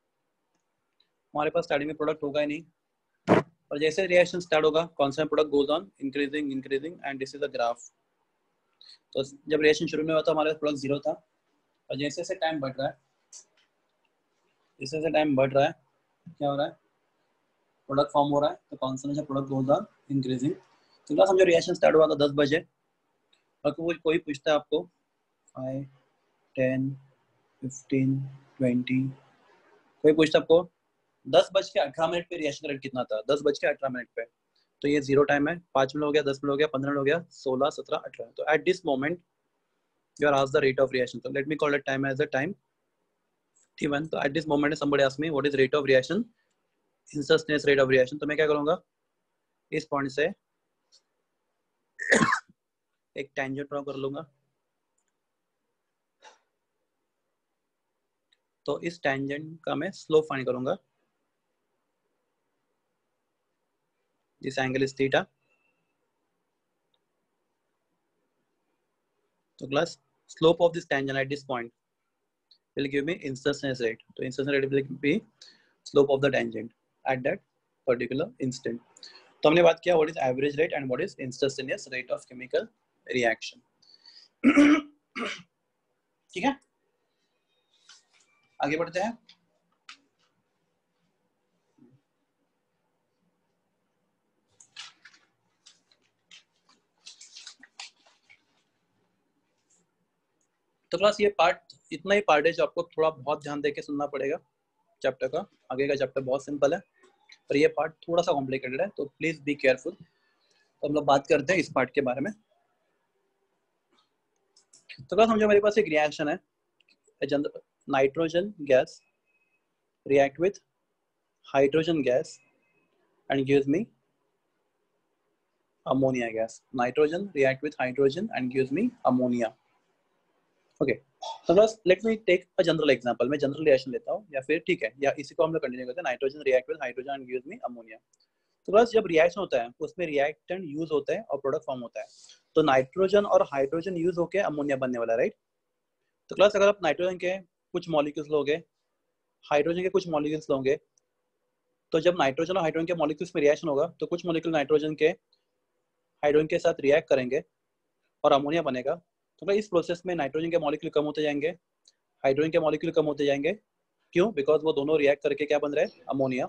और जैसे रिएक्शन स्टार्ट होगा concentration product goes on increasing and this is the graph. तो जब रिएक्शन शुरू में हुआ था हमारे पास प्रोडक्ट 0 था, और जैसे जैसे टाइम बढ़ रहा है क्या हो रहा है, प्रोडक्ट फॉर्म हो रहा है, तो concentration product goes on increasing. तो क्लास समझो रिएक्शन स्टार्ट हुआ था 10 बजे, और कोई पूछता है आपको 5, 10, 15, 20, कोई पूछता है आपको 10:18 पे रिएक्शन रेट कितना था, 10:18 पे, तो ये 0 टाइम है, 5 मिनट हो गया, 10 मिनट हो गया, 15 मिनट हो गया, 16, 17, 18। तो at this moment you are asked the rate of reaction. So let me call that time as the time t1. So at this moment somebody asked me what is rate of reaction, instantaneous rate of reaction. तो मैं क्या करूँगा, इस point से एक tangent draw कर लूंगा, तो इस टेंजेंट का मैं स्लोप फाइंड करूंगा, दिस एंगल इज थीटा। तो class slope of this tangent at this point will give me instantaneous rate. So instantaneous rate will be slope of the tangent at that particular instant. तो हमने बात किया what is average rate and what is instantaneous rate of chemical reaction. ठीक है, आगे बढ़ते हैं. तो क्लास ये पार्ट इतना ही पार्ट है जो आपको थोड़ा बहुत ध्यान देके सुनना पड़ेगा चैप्टर का. आगे का चैप्टर बहुत सिंपल है पर ये पार्ट थोड़ा सा कॉम्प्लिकेटेड है, तो प्लीज बी केयरफुल. तो हम लोग बात करते हैं इस पार्ट के बारे में. तो क्लास समझो मेरे पास एक रिएक्शन है, nitrogen gas react with hydrogen gas and gives me ammonia gas. Nitrogen react with hydrogen and gives me ammonia. Okay, so let me take a general example. मैं जनरल रिएक्शन लेता हूँ या फिर ठीक है या इसी को हम लोग कंटिन्यू करते हैं. Nitrogen react with hydrogen and gives me ammonia. तो बस जब रिएक्शन होता है उसमें रिएक्टेंट यूज होता है और प्रोडक्ट फॉर्म होता है. तो नाइट्रोजन और हाइड्रोजन यूज होकर अमोनिया बनने वाला, राइट. तो क्लास अगर आप नाइट्रोजन के कुछ मॉलिक्यूल्स लोगे, हाइड्रोजन के कुछ मॉलिक्यूल्स लोगे, तो जब नाइट्रोजन और हाइड्रोजन के मॉलिक्यूल्स में रिएक्शन होगा तो कुछ मॉलिक्यूल नाइट्रोजन के हाइड्रोजन के साथ रिएक्ट करेंगे और अमोनिया बनेगा. तो इस प्रोसेस में नाइट्रोजन के मॉलिक्यूल कम होते जाएंगे, हाइड्रोजन के मॉलिक्यूल कम होते जाएंगे. क्यों? बिकॉज वो दोनों रिएक्ट करके क्या बन रहे हैं, अमोनिया.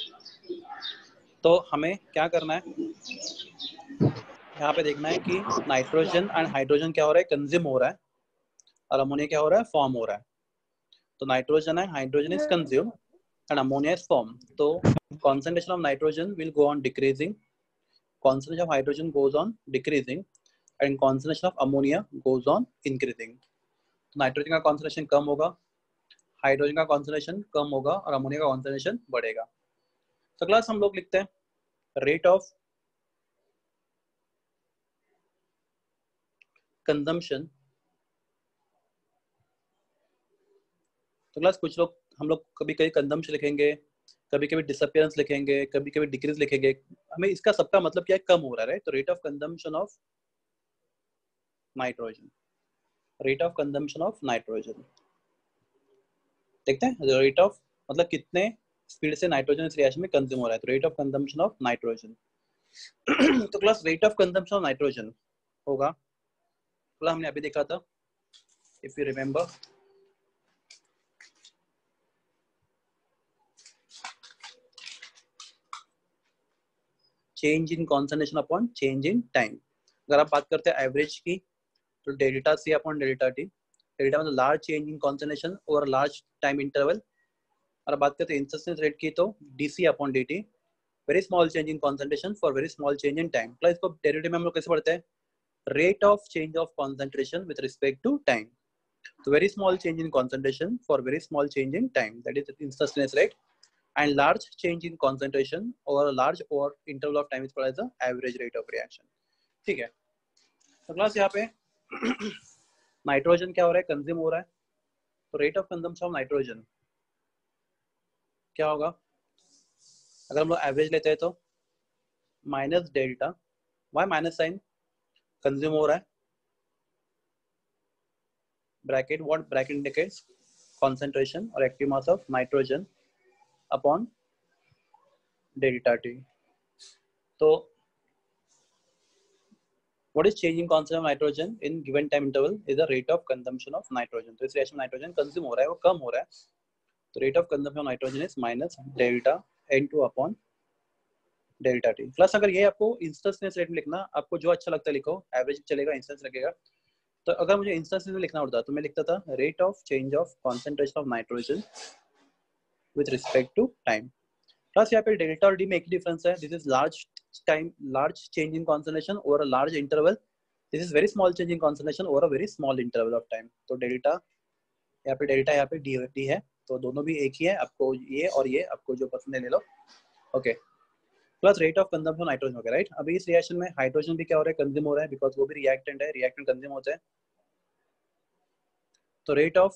तो हमें क्या करना है, यहाँ पे देखना है कि नाइट्रोजन एंड हाइड्रोजन क्या हो रहा है, कंज्यूम हो रहा है, और अमोनिया क्या हो रहा है, फॉर्म हो रहा है. तो nitrogen and hydrogen is consume and ammonia is formed. So concentration of nitrogen will go on decreasing, concentration of hydrogen goes on decreasing, and concentration of ammonia goes on increasing. Nitrogen का concentration कम होगा, hydrogen का concentration कम होगा और ammonia का concentration बढ़ेगा. तो क्लास हम लोग लिखते हैं रेट ऑफ कंजम्पशन. तो क्लास कुछ लोग हम लोग कभी कभी कंजम्पशन लिखेंगे, कभी कभी डिसअपियरेंस लिखेंगे, कभी कभी डिक्रीज लिखेंगे. हमें इसका सबका मतलब क्या है, कम हो रहा है, राइट. तो rate of consumption of nitrogen, rate of consumption of nitrogen देखते हैं. रेट ऑफ मतलब कितने स्पीड से नाइट्रोजन इस रिएक्शन में कंज्यूम हो रहा है. तो rate of consumption of nitrogen. तो class rate of consumption of nitrogen होगा, क्लास हमने अभी देखा था, if you remember, change in concentration upon change in time. अगर आप बात करते हैं एवरेज की तो delta C upon delta T. Delta मतलब large change in concentration over large time interval. और बात करते हैं इंस्टेंटेनियस रेट की तो dc upon dt, very small change in concentration for very small change in time. Plus इसको derivative में हम लोग कैसे पढ़ते हैं, rate of change of concentration with respect to time. तो very small change in concentration for very small change in time, that is instantaneous rate. and large change in concentration over a large or interval of time is called as the average rate of reaction. ठीक है. तो class यहाँ पे nitrogen क्या हो रहा है, consume हो रहा है. तो rate of consumption of nitrogen क्या होगा, अगर हम लोग एवरेज लेते हैं तो minus delta, why minus sign, consume हो रहा है, bracket, what bracket indicates concentration और active mass of nitrogen upon delta T. तो what is changing concentration of nitrogen in given time interval is the rate of consumption of nitrogen. तो इस reaction में nitrogen consume हो रहा है, वो कम हो रहा है. तो rate of consumption of nitrogen is minus delta N2 upon delta T. Plus अगर ये आपको इंस्टेंटेनियस रेट में लिखना, आपको जो अच्छा लगता है लिखो, एवरेज चलेगा, इंस्टेंस लगेगा. तो अगर मुझे इंस्टेंटेनियस में लिखना होता तो मैं लिखता था rate of change of concentration of nitrogen with respect to time. Plus यहाँ पे डेल्टा और डी में एक डिफरेंस है. This is large time, large change in concentration over a large interval. This is very small change in concentration over a very small interval of time. तो delta यहाँ पे delta, यहाँ पे D है, तो दोनों भी एक ही है. आपको ये और ये आपको जो पसंद है ले लो. Okay. Plus rate of consumption nitrogen हो गया, राइट. अभी इस रिएक्शन में हाइड्रोजन भी क्या हो रहा है, कंज्यूम हो रहा है, बिकॉज वो भी रिएक्टेंट है, रिएक्टेंट कंज्यूम होता है. तो rate of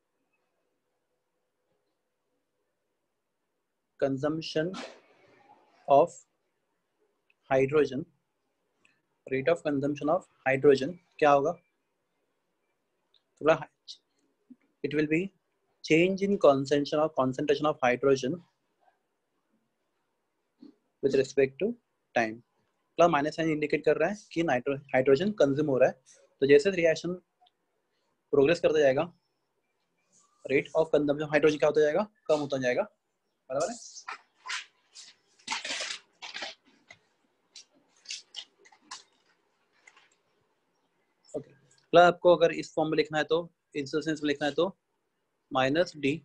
consumption of hydrogen, rate of consumption of hydrogen क्या होगा, थोड़ा it will be change in concentration of hydrogen with respect to time. मतलब माइनस साइन इंडिकेट कर रहा है कि हाइड्रोजन कंज्यूम हो रहा है. तो जैसे रिएक्शन प्रोग्रेस करता जाएगा, रेट ऑफ कंजम्पशन हाइड्रोजन क्या होता जाएगा, कम होता जाएगा. बराबर है. ओके. मतलब आपको अगर इस फॉर्म में लिखना है तो इंस्टेंस में लिखना है तो minus D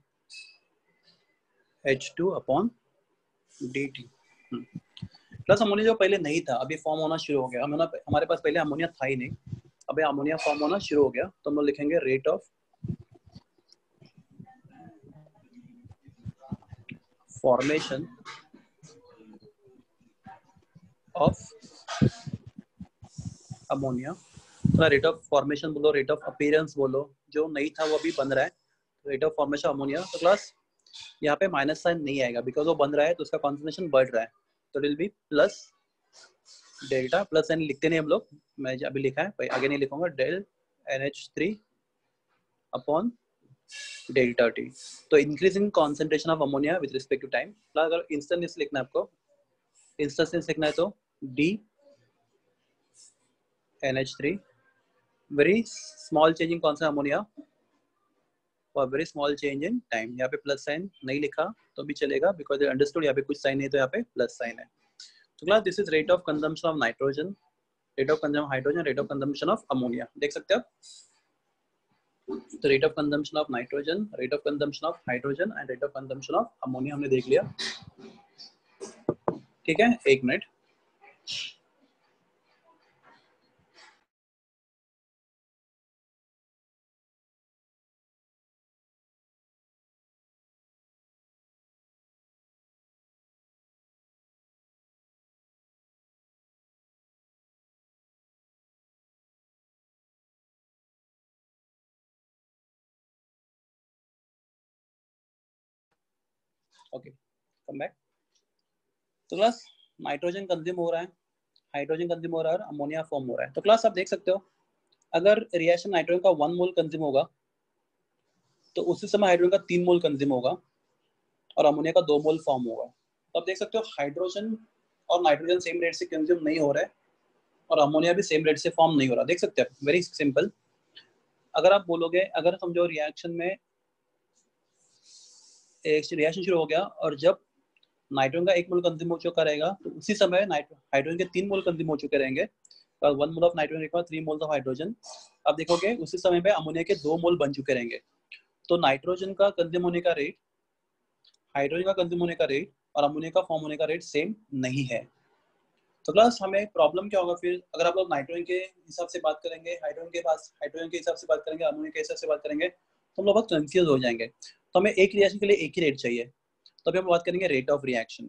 H2 upon D T. Plus ammonia जो पहले नहीं था अभी फॉर्म होना शुरू हो गया. हमारे पास पहले अमोनिया था ही नहीं, अभी अमोनिया फॉर्म होना शुरू हो गया. तो हम लोग लिखेंगे rate of formation of ammonia. थोड़ा रेट ऑफ फॉर्मेशन बोलो, रेट ऑफ अपीयरेंस बोलो, जो नहीं था वो अभी बन रहा है. Rate of formation ammonia. तो प्लस यहाँ पे माइनस साइन नहीं आएगा बिकॉज वो बन रहा है तो उसका कॉन्सेंट्रेशन बढ़ रहा है. तो will be plus delta. Plus sign लिखते नहीं हम लोग, मैं अभी लिखा है आगे नहीं लिखूंगा. Del NH3 upon delta T. तो increasing concentration of ammonia with respect to time. अगर इंस्टेंस लिखना है आपको, इंस्टेंस लिखना है तो D NH3 very small change in concentration ammonia और very small change in time. यहाँ पे प्लस साइन नहीं लिखा तो भी चलेगा बिकॉज अंडरस्टूड. यहाँ पे कुछ साइन नहीं तो यहाँ पे प्लस साइन है. तो class this is rate of consumption of nitrogen, rate of consumption hydrogen, rate of consumption of ammonia. देख सकते हैं आप. तो rate of consumption of nitrogen, rate of consumption of hydrogen and rate of consumption of ammonia हमने देख लिया. ठीक है, एक मिनट. Okay, come back. तो क्लास नाइट्रोजन कंज्यूम हो रहा है, हाइड्रोजन कंज्यूम हो रहा है और अमोनिया फॉर्म हो रहा है. तो क्लास आप देख सकते हो अगर रिएक्शन नाइट्रोजन का 1 मोल कंज्यूम होगा तो उसी समय हाइड्रोजन का 3 मोल कंज्यूम होगा और अमोनिया का 2 मोल फॉर्म होगा. तो आप देख सकते हो हाइड्रोजन और नाइट्रोजन सेम रेट से कंज्यूम नहीं हो रहा है और अमोनिया भी सेम रेट से फॉर्म नहीं हो रहा. देख सकते हैं, वेरी सिंपल. अगर आप बोलोगे, अगर समझो रिएक्शन में एक रिएक्शन शुरू हो गया और जब नाइट्रोजन का 1 मोल कंज्यूम हो चुका रहेगा तो उसी समय हाइड्रोजन के 3 मोल कंज्यूम हो चुके रहेंगे. 1 मोल ऑफ नाइट्रोजन के बाद 3 मोल ऑफ हाइड्रोजन. आप देखोगे उसी समय पे अमोनिया के 2 मोल बन चुके रहेंगे. तो नाइट्रोजन का कंज्यूम होने का रेट, हाइड्रोजन का कंज्यूम होने का रेट और अमोनिया का फॉर्म होने का रेट सेम नहीं है. तो क्लास हमें प्रॉब्लम क्या होगा फिर अगर आप लोग नाइट्रोजन के हिसाब से बात करेंगे, हाइड्रोजन के हिसाब से बात करेंगे, अमोनिया के हिसाब से बात करेंगे तो हम लोग बहुत कंफ्यूज हो जाएंगे. तो हमें एक रिएक्शन के लिए एक ही रेट चाहिए. तो अभी हम बात करेंगे रेट ऑफ रिएक्शन.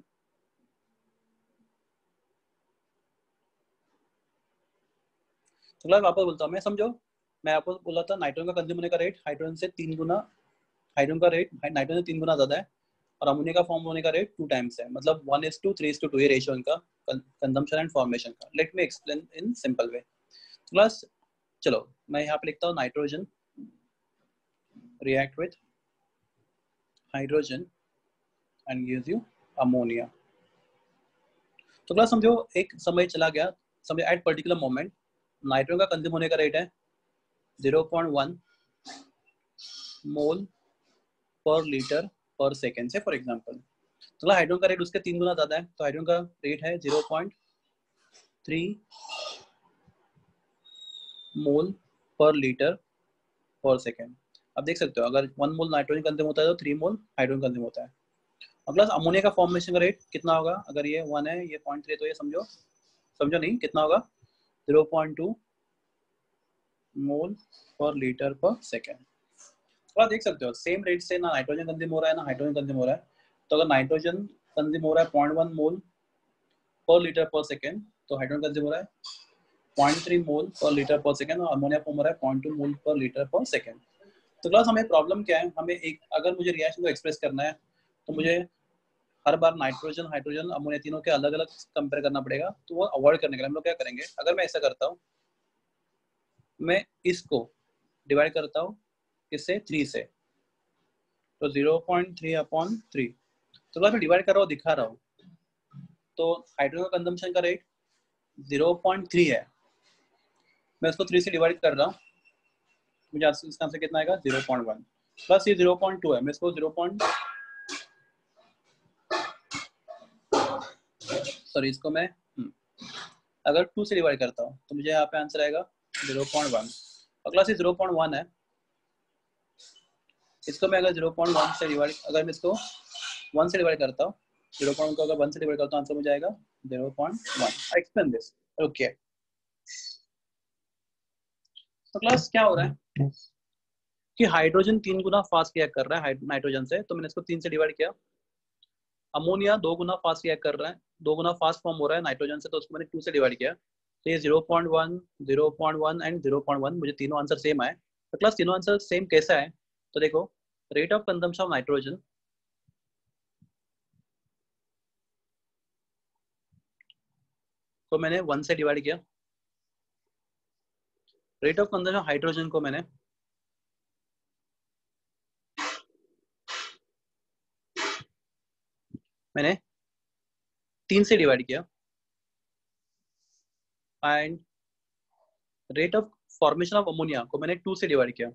तो क्लास वापस बोलता हूँ मैं, समझो मैं आपको बोला था नाइट्रोजन का कंज्यूम होने का रेट हाइड्रोजन से 3 गुना, हाइड्रोजन का रेट नाइट्रोजन से 3 गुना ज्यादा है और अमोनिया का फॉर्म होने का रेट 2 टाइम्स है. मतलब 1:3:2 ये रेशियो इनका कंजम्पशन एंड फॉर्मेशन का. Let me explain in simple way. Plus चलो मैं यहाँ पे लिखता हूँ nitrogen react with hydrogen and gives you ammonia. तो प्लस समझो एक समय चला गया, समझो एट पर्टिकुलर मोमेंट नाइट्रोजन का कंज्यूम होने का रेट है 0.1 मोल पर लीटर पर सेकेंड से फॉर एग्जाम्पल. तो हाइड्रोजन का रेट उसके 3 गुना ज्यादा है तो हाइड्रोजन का रेट है 0.3 मोल पर लीटर पर सेकेंड. अब देख सकते हो अगर 1 मोल नाइट्रोजन कंज्यूम होता है तो 3 मोल हाइड्रोजन कंज्यूम होता है. अब प्लस अमोनिया का फॉर्मेशन का रेट कितना होगा, अगर ये 1 है ये 0.3 तो ये समझो नहीं कितना होगा 0.2 मोल पर लीटर पर सेकेंड. तो आप देख सकते हो सेम रेट से ना नाइट्रोजन कंज्यूम हो रहा है ना हाइड्रोजन कंज्यूम हो रहा है. तो अगर नाइट्रोजन कंज्यूम हो रहा है 0.1 मोल पर लीटर पर सेकेंड तो हाइड्रोजन कंज्यूम हो रहा है 0.3 मोल पर लीटर पर सेकेंड और अमोनिया फॉर्म हो रहा है 0.2 मोल पर लीटर पर सेकेंड. तो क्लास हमें प्रॉब्लम क्या है, हमें एक अगर मुझे रिएक्शन को एक्सप्रेस करना है तो मुझे हर बार नाइट्रोजन हाइड्रोजन अमोनिया तीनों के अलग अलग कंपेयर करना पड़ेगा. तो वो अवॉइड करने के लिए हम लोग क्या करेंगे, अगर मैं ऐसा करता हूँ, मैं इसको डिवाइड करता हूँ इससे 3 से, तो 0.3/3। तो मैं डिवाइड कर रहा हूँ, दिखा रहा हूँ। तो हाइड्रोजन का कंजम्पशन का रेट 0.3 है, मैं इसको 3 से डिवाइड कर रहा हूँ, मुझे इसका आंसर कितना आएगा 0.1। प्लस ये 0.2 है, मैं इसको इसको मैं अगर 2 से डिवाइड करता हूँ तो मुझे यहाँ पे आंसर आएगा 0.1। अगला से 0.1 है, इसको मैं अगर 0.1 से डिवाइड, अगर मैं इसको 1 से डिवाइड करता हूँ, 0.1 को अगर 1 से डिवाइड करता हूँ, आंसर मुझे आएगा 0.1। I explain this. ओके, तो क्लास क्या हो रहा है कि हाइड्रोजन 3 गुना फास्ट रिएक्ट कर रहा है नाइट्रोजन से, तो मैंने इसको 3 से डिवाइड किया। अमोनिया 2 गुना फास्ट रिएक्ट कर रहा है, 2 गुना फास्ट फॉर्म हो रहा है नाइट्रोजन से, तो उसको मैंने 2 से डिवाइड किया। तो ये 0.1, 0.1 एंड 0.1, मुझे तीनों आंसर सेम आए। तो क्लास तीनों आंसर सेम कैसा है, तो देखो rate of consumption of nitrogen को मैंने 1 से डिवाइड किया, रेट ऑफ कंजम्पशन हाइड्रोजन को मैंने 3 से डिवाइड किया, and rate of formation of ammonia को मैंने 2 से डिवाइड किया।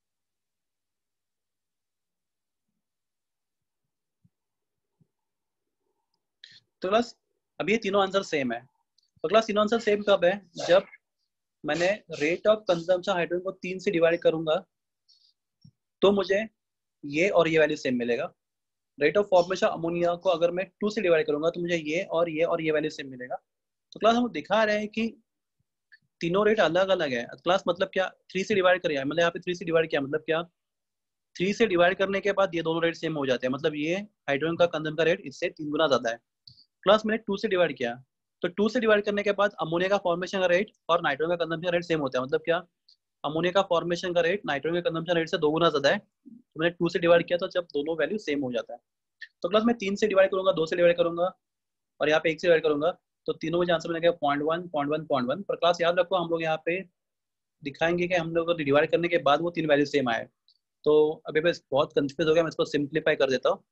तो क्लास अब ये तीनों आंसर सेम है। तो क्लास तीनों आंसर सेम कब है, जब मैंने रेट ऑफ कंजम्पशन हाइड्रोजन को 3 से डिवाइड करूंगा तो मुझे ये और ये वैल्यू सेम मिलेगा। रेट ऑफ फॉर्मेशन अमोनिया को अगर मैं 2 से डिवाइड करूंगा तो मुझे ये और ये वैल्यू सेम मिलेगा। तो क्लास हम दिखा रहे हैं कि तीनों रेट अलग अलग है। क्लास मतलब क्या, 3 से डिवाइड करिए, मतलब यहाँ पे 3 से डिवाइड किया, मतलब क्या 3 से डिवाइड करने के बाद ये दोनों रेट सेम हो जाते हैं, मतलब ये हाइड्रोजन का कंजम्पशन का रेट इससे 3 गुना ज्यादा है। प्लस मैंने 2 से डिवाइड किया, तो 2 से डिवाइड करने के बाद अमोनिया का फॉर्मेशन का रेट और नाइट्रोजन का कंजम्पशन का रेट सेम होता है, मतलब क्या अमोनिया का फॉर्मेशन का रेट नाइट्रोजन के कंजम्पशन रेट से 2 गुना ज्यादा है। तो मैंने 2 से डिवाइड किया, तो जब दोनों वैल्यू सेम हो जाता है। तो प्लस मैं 3 से डिवाइड करूंगा, 2 से डिवाइड करूंगा और यहाँ पे 1 से डिवाइड करूंगा, तो तीनों मुझे आंसर मिलेगा 0.1, 0.1, 0.1। पर क्लास याद रखो, हम लोग यहाँ पे दिखाएंगे कि हम लोग डिवाइड करने के बाद वो 3 वैल्यू सेम आए। तो अभी बस बहुत कंफ्यूज हो गया, मैं इसको सिंप्लीफाई कर देता हूँ।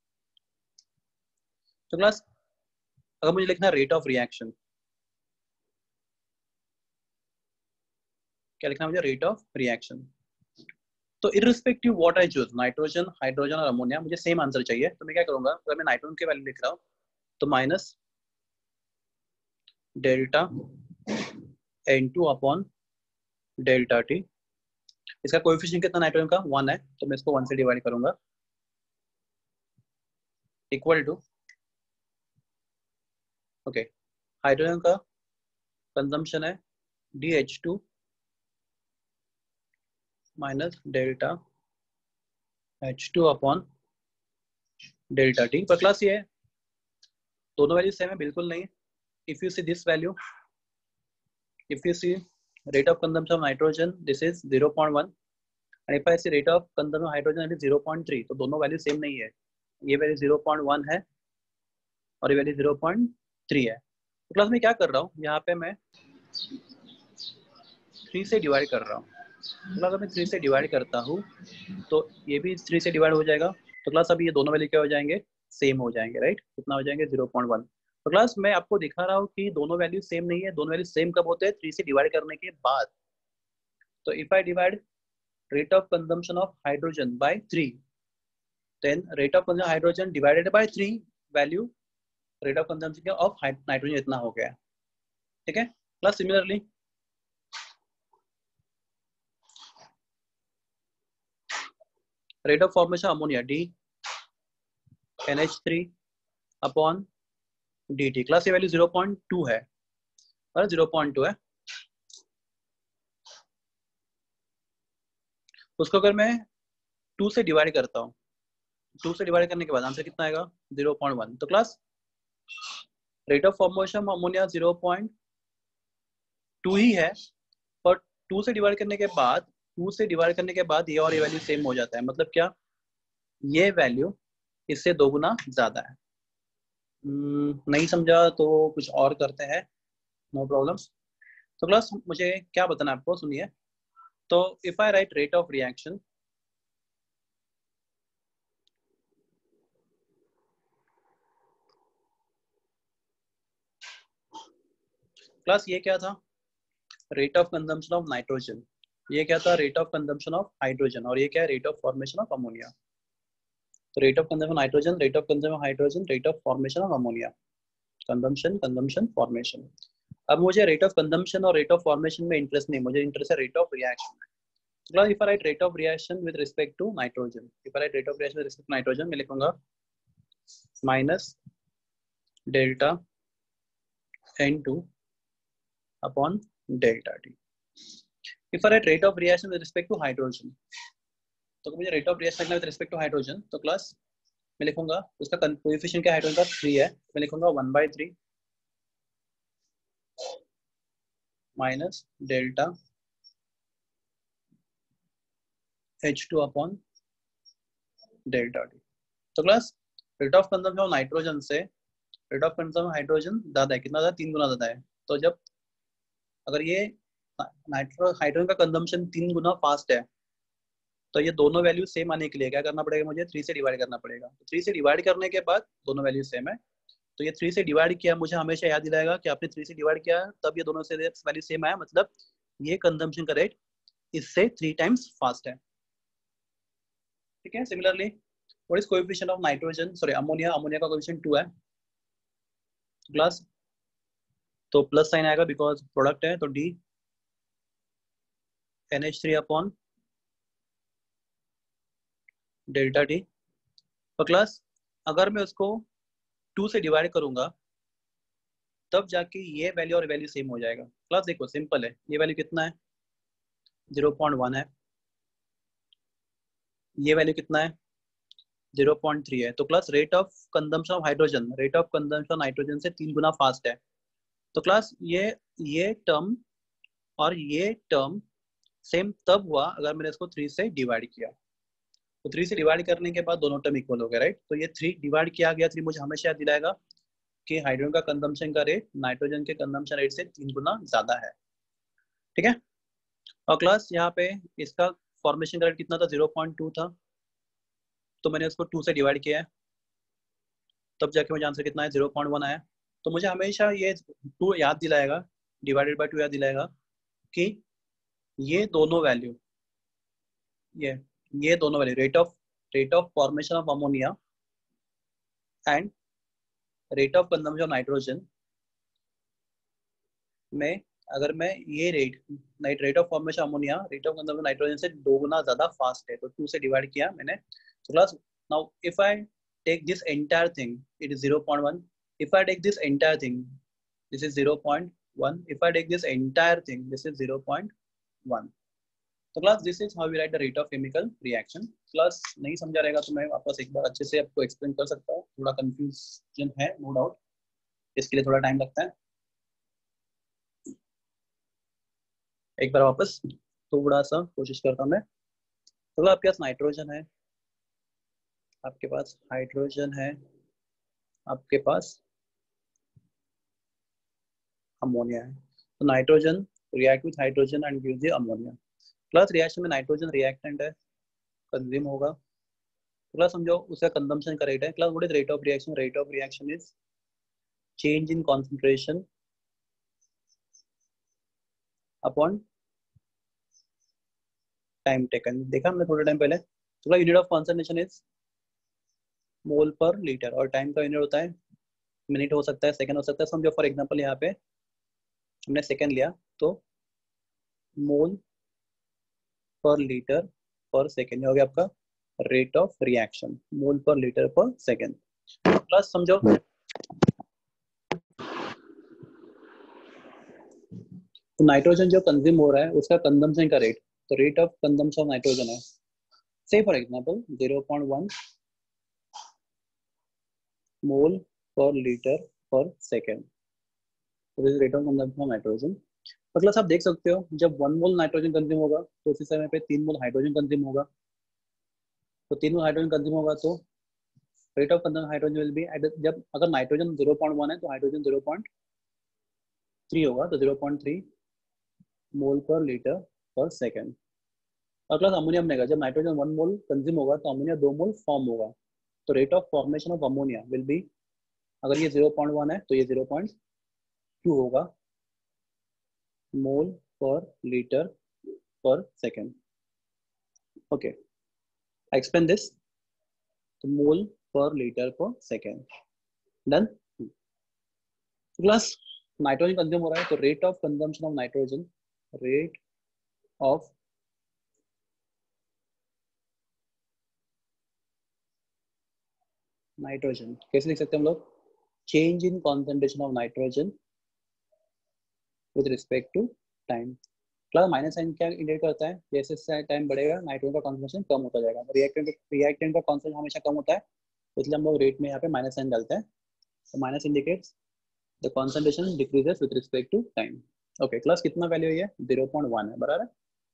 तो क्लास अगर मुझे लिखना है रेट ऑफ रिएक्शन, क्या लिखना है मुझे, रेट ऑफ रिएक्शन। तो irrespective what I choose, nitrogen, hydrogen और अमोनिया, मुझे सेम आंसर चाहिए। तो मैं क्या करूंगा, अगर मैं नाइट्रोजन की वैल्यू लिख रहा हूँ तो minus delta N2 upon delta T. इसका कोएफिशिएंट कितना नाइट्रोजन का 1 है, तो मैं इसको 1 से डिवाइड करूंगा, इक्वल टू ओके हाइड्रोजन का कंजम्पशन है DH2 minus delta H2 upon delta T. पर क्लास ये दोनों वैल्यू सेम है, बिल्कुल नहीं। If you see this value, if you see rate of consumption of nitrogen, this is 0.1, and if I see rate of consumption of hydrogen, it is 0.3, तो दोनों value same नहीं है, ये वैल्यू 0.1 है और ये वैल्यू 0.3 है। तो क्लास में क्या कर रहा हूँ, यहाँ पे मैं 3 से डिवाइड कर रहा हूँ। तो अगर मैं 3 से डिवाइड करता हूँ तो ये भी 3 से डिवाइड हो जाएगा। तो क्लास अभी ये दोनों वैल्यू क्या हो जाएंगे, सेम हो जाएंगे, राइट। कितना हो जाएंगे 0.1। तो क्लास मैं आपको दिखा रहा हूँ कि दोनों वैल्यू सेम नहीं है, दोनों वैल्यू सेम कब होते हैं, 3 से डिवाइड करने के बाद। तो if I divide rate of consumption of hydrogen by 3, then rate of consumption of hydrogen divided by 3 value rate of consumption of nitrogen इतना हो गया, ठीक है। Plus similarly rate of formation of ammonia D NH3 upon dt, class ये value 0.2 है और 0.2 है। उसको अगर मैं 2 से डिवाइड करता हूँ, 2 से डिवाइड करने के बाद आंसर कितना आएगा 0.1। तो class rate of formation of ammonia 0.2 ही है, पर 2 से डिवाइड करने के बाद, 2 से डिवाइड करने के बाद ये और ये वैल्यू सेम हो जाता है, मतलब क्या ये वैल्यू इससे 2 गुना ज्यादा है। नहीं समझा तो कुछ और करते हैं, नो प्रॉब्लम्स। तो क्लास मुझे क्या बताना है आपको, सुनिए। तो if I write rate of reaction, class ये क्या था, rate of consumption of nitrogen, ये क्या था, rate of consumption of hydrogen, और ये क्या है, rate of formation of ammonia. तो rate of consumption nitrogen, rate of consumption hydrogen, rate of formation of ammonia, consumption consumption formation. अब मुझे रेट ऑफ कंजम्पशन और रेट ऑफ फॉर्मेशन में interest नहीं, मुझे इंटरेस्ट है रेट ऑफ रिएक्शन में। तो class if I write rate of reaction with respect to nitrogen, if I write rate of reaction with respect to nitrogen, मैं लिखूंगा minus delta N2 upon delta T। If I write rate of reaction with respect to hydrogen, तो मुझे rate of reaction लिखना with respect to hydrogen, तो class मैं लिखूंगा उसका coefficient क्या हाइड्रोजन का 3 है, मैं लिखूंगा 1/3 minus delta H2 upon delta T। तो class rate of consumption of nitrogen से rate of consumption of hydrogen ज्यादा है, कितना ज्यादा, 3 गुना ज्यादा है। तो जब अगर ये हाइड्रोजन का कंजम्पशन 3 गुना फास्ट है, तो ये दोनों वैल्यू सेम आने के लिए क्या करना पड़ेगा, मुझे 3 से डिवाइड करना पड़ेगा। तो 3 से डिवाइड करने के बाद दोनों वैल्यू सेम है, तो ये 3 से डिवाइड किया, मुझे हमेशा याद दिलाएगा कि आपने 3 से डिवाइड किया तब ये दोनों से वैल्यू सेम आया, मतलब ये कंजम्पशन का रेट इससे 3 टाइम्स फास्ट है। ठीक है, similarly what is coefficient of nitrogen, sorry ammonia, ammonia का कोएफिशिएंट 2 है क्लास, तो प्लस साइन आएगा बिकॉज प्रोडक्ट है, तो D NH3 upon delta T. तो क्लास अगर मैं उसको 2 से डिवाइड करूंगा तब जाके ये वैल्यू और वैल्यू सेम हो जाएगा। क्लास देखो सिंपल है, ये वैल्यू कितना है 0.1 है, ये वैल्यू कितना है 0.3 है। तो class rate of consumption of hydrogen, rate of consumption nitrogen से 3 गुना फास्ट है। तो क्लास ये टर्म और ये टर्म सेम तब हुआ अगर मैंने इसको 3 से डिवाइड किया। तो 3 से डिवाइड करने के बाद दोनों टर्म इक्वल हो गए, राइट। तो ये 3 डिवाइड किया गया, 3 मुझे हमेशा याद दिलाएगा कि हाइड्रोजन का कंजम्पशन का रेट नाइट्रोजन के कंजम्पशन रेट से 3 गुना ज्यादा है। ठीक है, और क्लास यहाँ पे इसका फॉर्मेशन का रेट कितना था 0.2 था, तो मैंने उसको 2 से डिवाइड किया है, तब जाके मुझे आंसर कितना है 0.1 आया। तो मुझे हमेशा ये 2 याद दिलाएगा, डिवाइडेड बाय 2 याद दिलाएगा कि ये दोनों वैल्यू, ये दोनों value rate of formation of ammonia and rate of consumption of nitrogen में, अगर मैं ये rate of formation ammonia rate of consumption nitrogen से 2 गुना ज्यादा फास्ट है, तो 2 से डिवाइड किया मैंने। तो class now if I take this entire thing it is 0.1, if I take this entire thing this is 0.1, if I take this entire thing this is 0.1। तो class this is how we write the rate of chemical reaction. Class नहीं समझा रहेगा तो मैं वापस एक बार अच्छे से आपको एक्सप्लेन कर सकता हूँ, थोड़ा कंफ्यूजन है नो डाउट, इसके लिए थोड़ा टाइम लगता है। एक बार वापस थोड़ा सा कोशिश करता हूँ मैं। तो आपके पास नाइट्रोजन है, आपके पास हाइड्रोजन है, आपके पास अमोनिया है। तो nitrogen react with hydrogen and give the ammonia. Plus reaction में नाइट्रोजन रिएक्टेंट है, कंज्यूम होगा। प्लस समझो उसका कंजम्पशन का रेट है। Class what is rate of reaction, rate of reaction is change in concentration upon time taken, देखा हमने थोड़े टाइम पहले। तो unit of concentration is mole per litre, और टाइम का यूनिट होता है मिनट, हो सकता है सेकंड हो सकता है। समझो फॉर एग्जांपल यहाँ पे हमने सेकंड लिया, तो mole per litre per second हो गया आपका rate of reaction, mole per litre per second. Plus समझो तो नाइट्रोजन जो कंज्यूम हो रहा है उसका कंजम्पशन का रेट, तो rate of consumption of nitrogen है से for example 0.1 mole per litre per second, तो this rate of consumption of nitrogen. मतलब आप देख सकते हो जब 1 मोल नाइट्रोजन कंज्यूम होगा तो उसी समय पे 3 मोल हाइड्रोजन कंज्यूम होगा, तो 3 मोल हाइड्रोजन कंज्यूम होगा तो rate of consumption hydrogen will be, जब अगर नाइट्रोजन 0.1 है तो हाइड्रोजन 0.3 होगा, तो 0.3 mole per litre per second. और क्लास अमोनिया बनेगा जब नाइट्रोजन 1 मोल कंज्यूम होगा तो अमोनिया 2 मोल फॉर्म होगा। तो rate of formation of ammonia will be, अगर ये 0.1 है तो ये 0.2 होगा मोल पर लीटर पर second. Okay, I explain this. तो मोल पर लीटर पर second, done. Plus nitrogen consume हो रहा है तो rate of consumption of nitrogen, rate of nitrogen कैसे लिख सकते हैं हम लोग, change in concentration of nitrogen with respect to time. Class minus sign क्या इंडिकेट करता है, जैसे जैसे टाइम बढ़ेगा नाइट्रोजन का कॉन्सेंट्रेशन कम होता जाएगा। रिएक्टेंट का कॉन्सेंट्रेशन हमेशा कम होता है, इसलिए हम लोग रेट में यहाँ पे माइनस साइन डालते हैं। तो minus indicates the concentration decreases with respect to time. Okay, class कितना वैल्यू है, 0.1 है, बराबर है।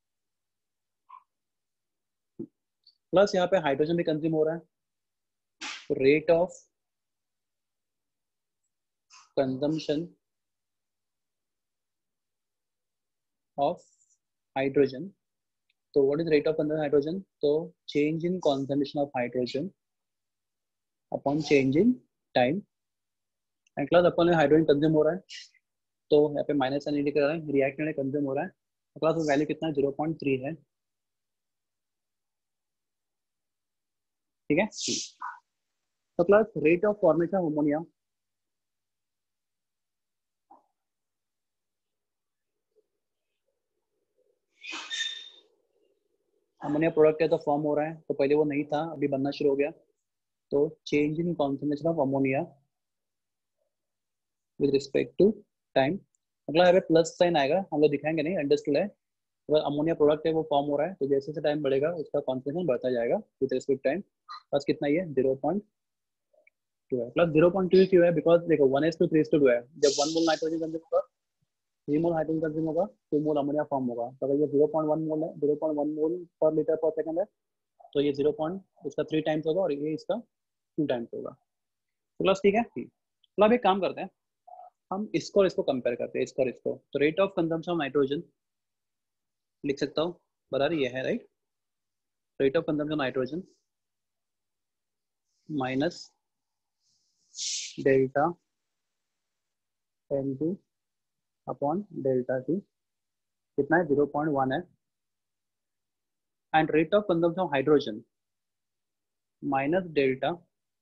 प्लस यहाँ पे हाइड्रोजन भी कंज्यूम हो रहा है, तो rate of consumption of hydrogen, तो what is rate of consumption hydrogen, तो change in concentration of hydrogen upon change in time. And class अपन हाइड्रोजन कंज्यूम हो रहा है तो यहाँ पे माइनस साइन इंडिकेट कर रहा है, रिएक्टेंट में कंज्यूम हो रहा है। तो क्लास वैल्यू कितना है, 0.3 है, ठीक है। तो class rate of formation of ammonia, ammonia product है तो फॉर्म हो रहा है, तो पहले वो नहीं था अभी बनना शुरू हो गया। तो change in concentration of ammonia with respect to time, मतलब यहाँ पे प्लस साइन आएगा, हम लोग दिखाएंगे नहीं, अंडरस्टूड है। अगर अमोनिया प्रोडक्ट है वो फॉर्म हो रहा है तो जैसे जैसे टाइम बढ़ेगा उसका कॉन्सेंट्रेशन बढ़ता जाएगा विद रिस्पेक्ट टाइम। बस कितना ही है, 0.2 है। प्लस 0.2 क्यों है, बिकॉज देखो 1:3:2 है, जब 1 मोल नाइट्रोजन कंज्यूम होगा 3 मोल हाइड्रोजन कंज्यूम होगा 2 मोल अमोनिया फॉर्म होगा। तो अगर ये 0.1 मोल है, 0.1 मोल पर लीटर पर सेकंड है, तो ये 3 टाइम्स होगा और ये इसका 2 टाइम्स होगा। तो प्लस ठीक है। तो अब एक काम करते हैं, हम इसको और इसको कंपेयर करते हैं, इसको और इसको। तो rate of consumption of nitrogen लिख सकता हूँ, बराबर ये है, right. Rate of consumption nitrogen minus delta N2 upon delta T, कितना है, 0.1 है। And rate of consumption of hydrogen minus delta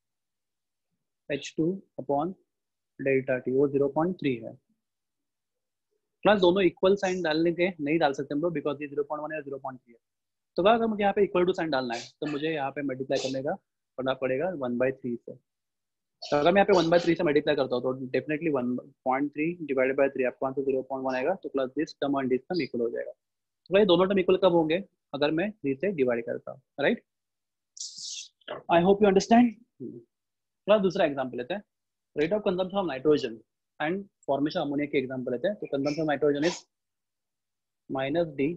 H2 upon delta T, वो 0.3 है। प्लस दोनों इक्वल साइन डालने के नहीं डाल सकते हम लोग, बिकॉज ये 0.1 है, 0.3 है। तो अगर मुझे यहाँ पे इक्वल टू साइन डालना है तो मुझे यहाँ पे मल्टीप्लाई करने का पड़ना पड़ेगा 1/3 से। तो अगर मैं यहाँ पे 1/3 से मल्टीप्लाई करता हूँ तो डेफिनेटली 1.3 डिवाइडेड बाय 3 आपको आंसर 0.1 आएगा। तो प्लस दिस टर्म और दिस टर्म इक्वल हो जाएगा। तो भाई दोनों टर्म इक्वल कब होंगे, अगर मैं 3 से डिवाइड करता हूँ, right. I hope you understand. Plus दूसरा एग्जाम्पल लेते हैं, rate of consumption of nitrogen and formation ammonia के एग्जाम्पल लेते हैं। तो consumption of nitrogen is minus D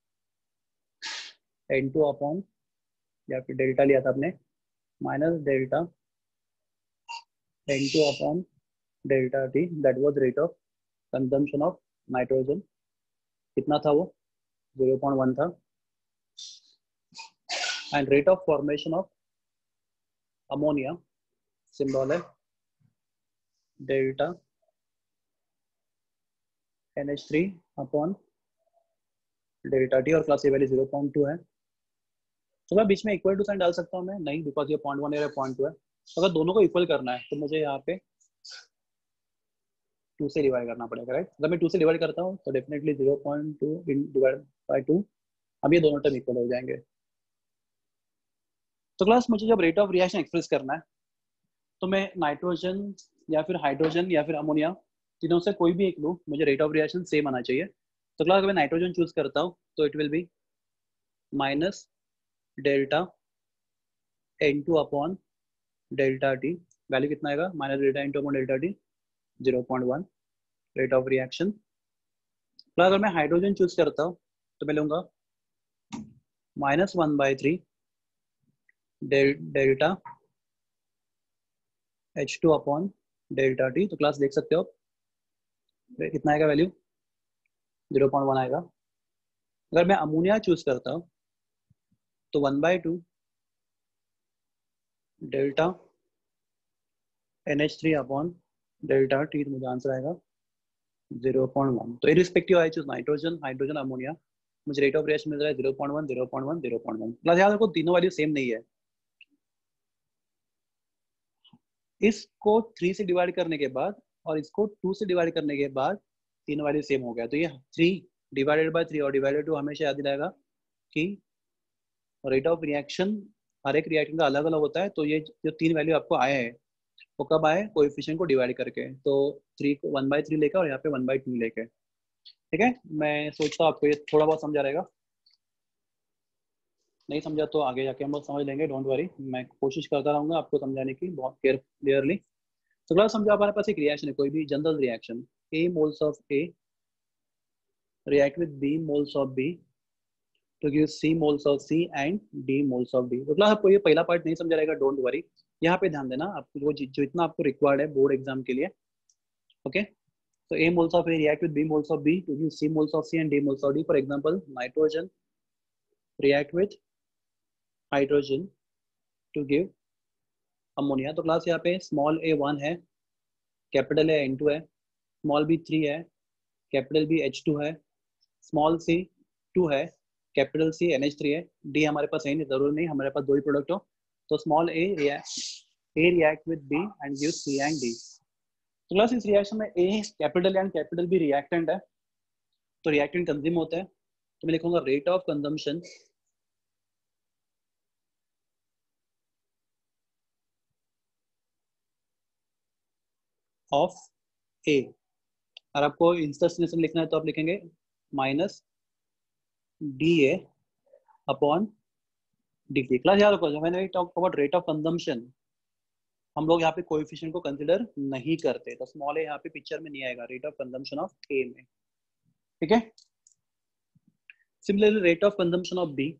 N2 upon, या फिर डेल्टा लिया था आपने, minus delta N2 upon delta T, that was rate of consumption of nitrogen. कितना था वो, 0.1 था। And rate of formation of ammonia, symbol है delta NH3 upon delta T, और क्लास ए वैल्यू 0.2 है। तो मैं बीच में इक्वल टू साइन डाल सकता हूँ मैं, नहीं, बिकॉज ये 0.1 है, 0.2 है। तो अगर दोनों को इक्वल करना है तो मुझे यहाँ पे 2 से डिवाइड करना पड़ेगा, राइट। अगर मैं 2 से डिवाइड करता हूँ तो डेफिनेटली 0.2 डिवाइड बाय 2, अब ये दोनों टर्म इक्वल हो जाएंगे। तो क्लास मुझे जब रेट ऑफ रिएक्शन एक्सप्रेस करना है तो मैं नाइट्रोजन या फिर हाइड्रोजन या फिर अमोनिया, तीनों से कोई भी एक लूँ, मुझे रेट ऑफ रिएक्शन सेम आना चाहिए। तो क्लास अगर मैं नाइट्रोजन चूज करता हूँ तो it will be minus delta N2 upon delta T, value कितना आएगा, minus delta N2 upon delta T, 0.1 rate of reaction. Plus अगर मैं हाइड्रोजन चूज करता हूँ तो मैं लूंगा -1/3 delta H2 upon delta T। तो क्लास देख सकते हो कितना आएगा वैल्यू, 0.1 आएगा। अगर मैं अमोनिया चूज करता हूँ तो 1/2 delta NH3 upon delta T, तो मुझे आंसर आएगा 0.1। तो irrespective I choose nitrogen, hydrogen, ammonia, मुझे रेट ऑफ रिएक्शन मिल रहा है 0.1, 0.1, 0.1। प्लस याद रखो तीनों वैल्यू सेम नहीं है। इसको 3 से डिवाइड करने के बाद और इसको 2 से डिवाइड करने के बाद तीनों वैल्यू सेम हो गया। तो ये 3 डिवाइडेड बाय 3 और डिवाइडेड 2 हमेशा याद दिलाएगा कि रेट ऑफ रिएक्शन हर एक रिएक्शन का अलग अलग होता है। तो ये जो 3 वैल्यू आपको आए हैं वो कब आए, कोएफिशिएंट को डिवाइड करके। तो 3 को 1/3 लेकर और यहाँ पे 1/2 लेके। ठीक है, मैं सोचता हूँ आपको ये थोड़ा बहुत समझा रहेगा। नहीं समझा तो आगे जाके हम लोग समझ लेंगे, डोंट वरी। मैं कोशिश करता रहूंगा आपको समझाने की बहुत क्लियरली। तो क्लास समझो हमारे पास एक रिएक्शन है, कोई भी general reaction, A moles of A react with B moles of B to give C moles of C and D moles of D। तो क्लास आपको ये पहला पार्ट नहीं समझा रहेगा, डोंट वरी। यहाँ पे ध्यान देना, आपको जो इतना आपको रिक्वायर्ड है बोर्ड एग्जाम के लिए। ओके, so A moles of A react with B moles of B to give C moles of C and D moles of D। For example, nitrogen react with hydrogen to give ammonia. तो class यहाँ पे small a 1 है, capital A N2 है, small b 3 है, capital B H2 है, small c 2 है, capital C NH3 है, D हमारे पास है नहीं, जरूर नहीं हमारे पास दो ही प्रोडक्ट हो। तो small a react with B and gives C and D। तो क्लास इस रिएक्शन में A capital and capital B reactant है, तो रिएक्टेंट कंज्यूम होता है। तो मैं लिखूंगा rate of consumption of A। और आपको इंस्टेंटेनियस लिखना है तो आप लिखेंगे minus DA upon DT। Class याद रखो, मैंने talk about rate of consumption, हम लोग यहाँ पे कोएफिशिएंट को कंसीडर नहीं करते, तो स्मॉल ए यहाँ पे पिक्चर में नहीं आएगा rate of consumption of A में। ठीक है, similarly rate of consumption of B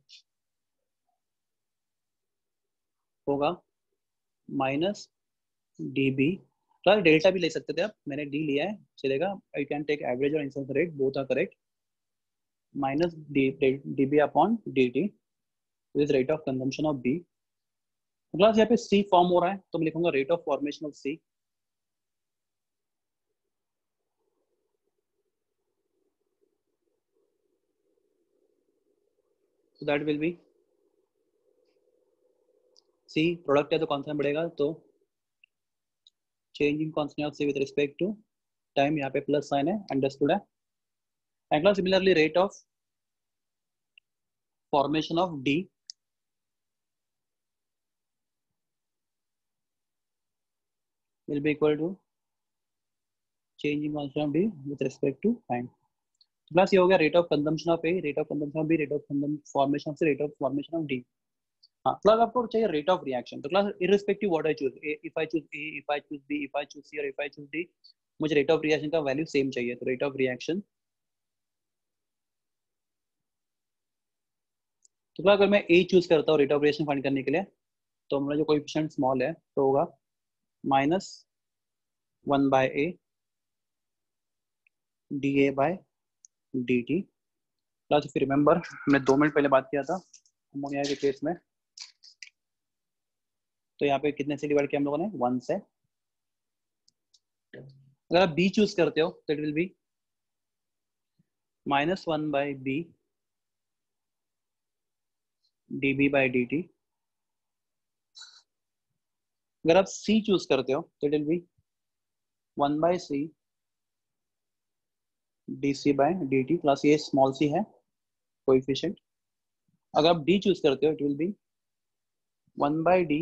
होगा माइनस DB। प्लस डेल्टा भी ले सकते थे आप, मैंने D लिया है चलेगा, यू कैन टेक एवरेज और incidence rate, both are correct. Minus DB upon DT is rate of consumption of B। Class यहाँ पे C फॉर्म हो रहा है तो मैं लिखूंगा rate of formation of C। So that will be C, product है तो कौन सा बढ़ेगा, तो change in constant of C with respect to time, यहाँ पे प्लस साइन है, अंडरस्टूड है। And similarly rate of formation of D will be equal to change in constant of D with respect to time। तो plus ये हो गया rate of consumption of A, rate of consumption of B, rate of formation of C, rate of formation of D। हाँ, plus आपको चाहिए rate of reaction. तो class irrespective what I choose, if I choose A, if I choose B, if I choose C और if I choose D, मुझे rate of reaction का value same चाहिए। तो rate of reaction, तो क्या अगर मैं A चूज करता हूँ रेट ऑफ रिएक्शन फाइंड करने के लिए, तो हमारा जो कोएफिशिएंट स्मॉल है तो होगा minus 1/A DA by DT। Plus if remember हमने 2 मिनट पहले बात किया था अमोनिया के केस में, तो यहाँ पे कितने से डिवाइड किया हम लोगों ने, 1 से। अगर आप B चूज करते हो तो it will be minus 1/B DB by DT। अगर आप C चूज करते हो तो it will be 1/C DC by DT। Plus ये स्मॉल c है कोएफिशिएंट। अगर आप D चूज करते हो it will be 1/D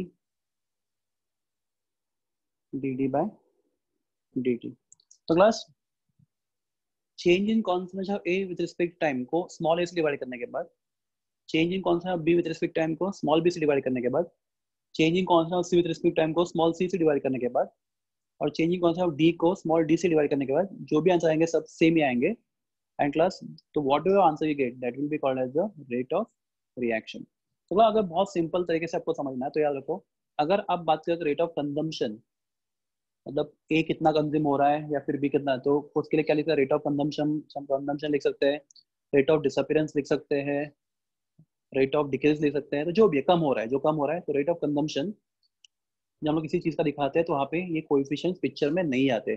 DD by DT। तो class change in concentration of A with respect time को स्मॉल a से divide करने के बाद, change in concentration of B with respect time को स्मॉल b से डिवाइड करने के बाद, change in concentration of C with respect time को स्मॉल c से डिवाइड करने के बाद, और change in concentration of D को स्मॉल d से डिवाइड करने के बाद, जो भी आंसर आएंगे सब सेम ही आएंगे। एंड क्लास तो whatever answer you get that will be called as the rate of reaction. तो अगर बहुत सिंपल तरीके से आपको समझना है तो याद रखो, अगर आप बात करें रेट ऑफ कंजम्पशन, मतलब A कितना कंज्यूम हो रहा है या फिर B कितना है, तो उसके लिए क्या लिखते हैं, रेट ऑफ कंजम्पशन लिख सकते हैं, रेट ऑफ डिसअपीयरेंस लिख सकते हैं, रेट ऑफ डिक्रीज ले सकते हैं, तो जो भी कम हो रहा है, जो कम हो रहा है, तो रेट ऑफ कंजम्पशन जब हम लोग किसी चीज का दिखाते हैं तो वहाँ पे ये कोएफिशिएंट्स पिक्चर में नहीं आते।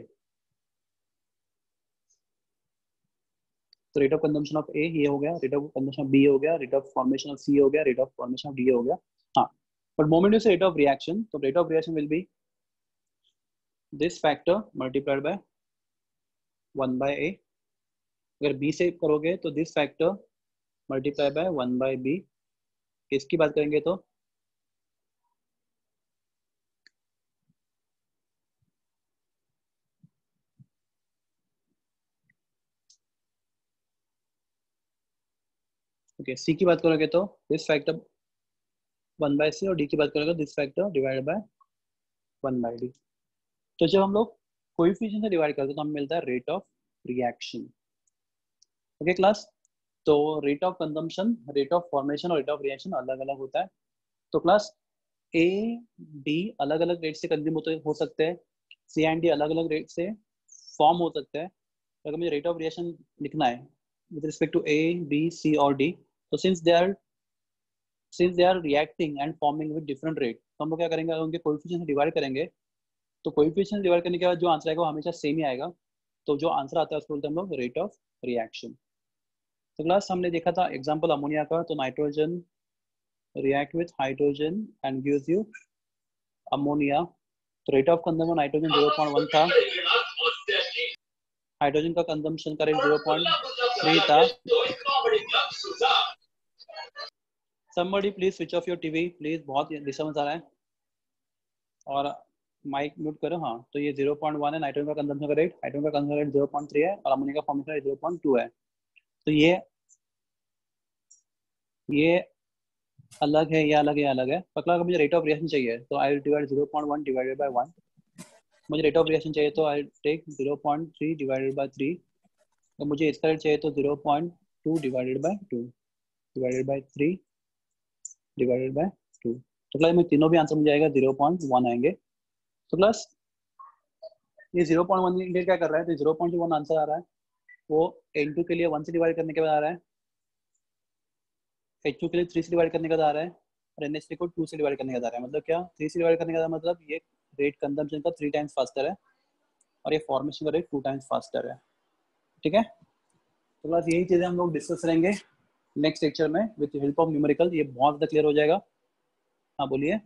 तो rate of consumption of A ये हो गया, rate of consumption of B हो गया, rate of formation of C हो गया, rate of formation of D हो गया। हाँ, but moment is rate of reaction, तो rate of reaction will be this factor multiplied by 1/a। अगर B से करोगे तो this factor multiply by 1/b। किसकी बात करेंगे तो ओके, सी की बात करोगे तो दिस फैक्टर 1/c, और डी की बात करोगे this factor divided by 1/d। तो जब हम लोग कोएफिशिएंट से डिवाइड करते हैं तो हमें मिलता है rate of reaction. Okay class, तो rate of consumption, rate of formation और रेट ऑफ रिएक्शन अलग अलग होता है। तो क्लास ए डी अलग अलग रेट से कंज्यूम होते हो सकते हैं, सी एंड डी अलग अलग रेट से फॉर्म हो सकते हैं। अगर मुझे रेट ऑफ रिएक्शन लिखना है with respect to A B C और डी, तो since they are reacting and forming with different rate, तो हम लोग क्या करेंगे, अगर उनके कोएफिशिएंट से डिवाइड करेंगे तो कोएफिशिएंट डिवाइड करने के बाद जो आंसर आएगा वो हमेशा सेम ही आएगा। तो जो आंसर आता है उसको बोलते हैं हम लोग रेट ऑफ रिएक्शन। तो क्लास हमने देखा था एग्जांपल अमोनिया का, तो nitrogen react with hydrogen and gives you ammonia. तो रेट ऑफ कंजम्पशन नाइट्रोजन 0.1 था, हाइड्रोजन का कंजम्पशन का रेट 0.3 था। somebody please switch off your TV please, बहुत डिस्टर्बेंस आ रहा है, और माइक म्यूट करो। हाँ, तो ये 0.1 है नाइट्रोजन का कंजम्पशन का रेट, हाइड्रोजन का कंजम्पशन रेट 0.3 है, और अमोनिया का फॉर्मेशन रेट 0.2 है। तो ये अलग है, ये अलग है, अलग है। पकड़ा, अगर मुझे रेट ऑफ रिएक्शन चाहिए तो आई डिवाइड 0.1 डिवाइडेड बाय 1। मुझे रेट ऑफ रिएक्शन चाहिए तो आई टेक 0.3 डिवाइडेड बाय 3। तो मुझे इसका रेट चाहिए तो 0.2 divided by 2 divided by 3 divided by 2। तो क्लास में तीनों भी आंसर मिल जाएगा 0.1 आएंगे। तो प्लस ये 0.1 इंडिकेट क्या कर रहा है, तो 0.1 आंसर आ रहा है, वो N2 के लिए 1 से डिवाइड करने के बाद आ रहा है, H2 के लिए 3 से डिवाइड करने का आ रहा है, और NH3 को 2 से डिवाइड करने का आ रहा है। मतलब क्या, 3 से डिवाइड करने का मतलब ये रेट कंजम्पशन का 3 टाइम्स फास्टर है, और ये फॉर्मेशन का रेट 2 टाइम्स फास्टर है। ठीक है, तो बस यही चीजें हम लोग डिस्कस करेंगे नेक्स्ट लेक्चर में विद हेल्प ऑफ न्यूमेरिकल। ये बहुत ज़्यादा क्लियर हो जाएगा। हाँ बोलिए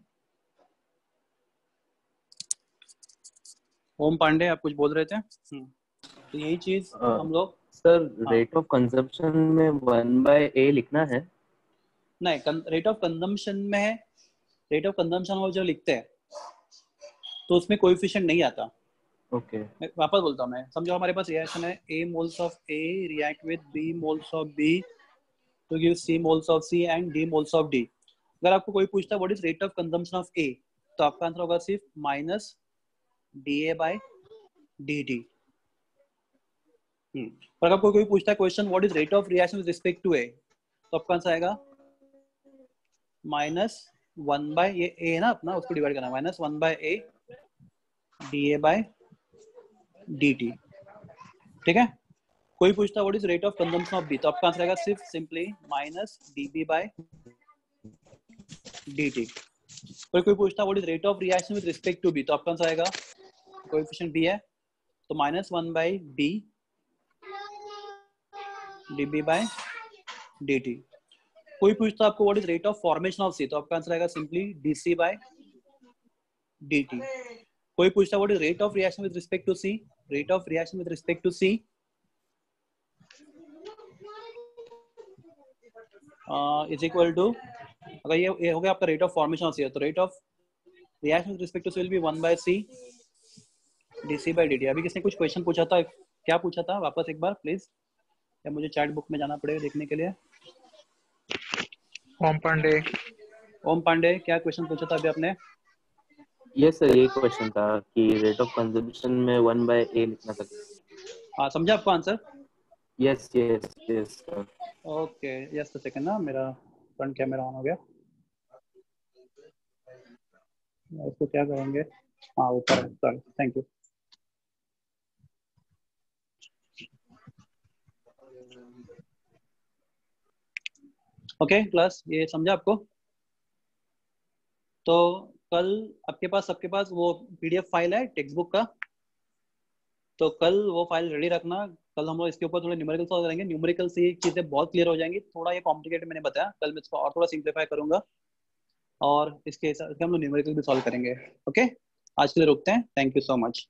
ओम पांडे, आप कुछ बोल रहे थे। तो यही चीज हम लोग सर रेट ऑफ कंजम्पशन में 1/a लिखना है? नहीं, रेट ऑफ कंजम्पशन में, रेट ऑफ कंजम्पशन वो जो लिखते हैं तो उसमें कोएफिशिएंट नहीं आता। ओके मैं वापस बोलता हूँ, मैं समझो हमारे पास रिएक्शन है, A moles of A react with B moles of B to give C moles of C and D moles of D। अगर आपको कोई पूछता है what is rate of consumption of A, तो आपका आंसर होगा सिर्फ माइनस DA/dt। पर आपको कोई पूछता है question what is rate of reaction with respect to A, तो आपका आंसर आएगा -1 बाय ये A है ना अपना, उसको डिवाइड करना, -1 बाय A DA/dt। ठीक है, कोई पूछता है what is rate of consumption of B, तो आपका आंसर आएगा सिर्फ सिंपली -dB/dt। कोई पूछता है what is rate of reaction with respect to B, तो आपका आंसर आएगा, कोएफिशिएंट B है तो -1 बाय B dB/dt। कोई पूछता है आपको what is rate of formation of C, तो आपका आंसर आएगा सिंपली dC/dt। कोई पूछता है what is rate of reaction with respect to C, rate of reaction with respect to C is equal to, अगर ये हो गया आपका rate of formation of C, तो rate of reaction with respect to C will be 1 by C dC/dt। अभी किसने कुछ question पूछा था, क्या पूछा था वापस एक बार प्लीज, या मुझे चैट बुक में जाना पड़ेगा देखने के लिए। ओम पांडे। ओम पांडे, क्या क्वेश्चन पूछा था अभी आपने? यस सर, ये क्वेश्चन था कि रेट ऑफ कंजम्पशन में 1/a लिखना था। हाँ, समझा आपको answer? Yes yes yes sir. Okay, yes तो सेकंड ना, मेरा फ्रंट कैमरा ऑन हो गया, इसको क्या करेंगे, हाँ ऊपर है, sorry, thank you. Okay class, ये समझा आपको? तो कल आपके पास सबके पास वो पीडीएफ फाइल है टेक्स्ट बुक का, तो कल वो फाइल रेडी रखना। कल हम लोग इसके ऊपर थोड़े न्यूमेरिकल सॉल्व करेंगे। न्यूमेरिकल से ये चीजें बहुत क्लियर हो जाएंगी। थोड़ा ये कॉम्प्लिकेटेड मैंने बताया, कल मैं इसको और थोड़ा सिंप्लीफाई करूंगा और इसके हिसाब से हम लोग न्यूमेरिकल भी सॉल्व करेंगे। ओके, आज के लिए रुकते हैं। Thank you so much.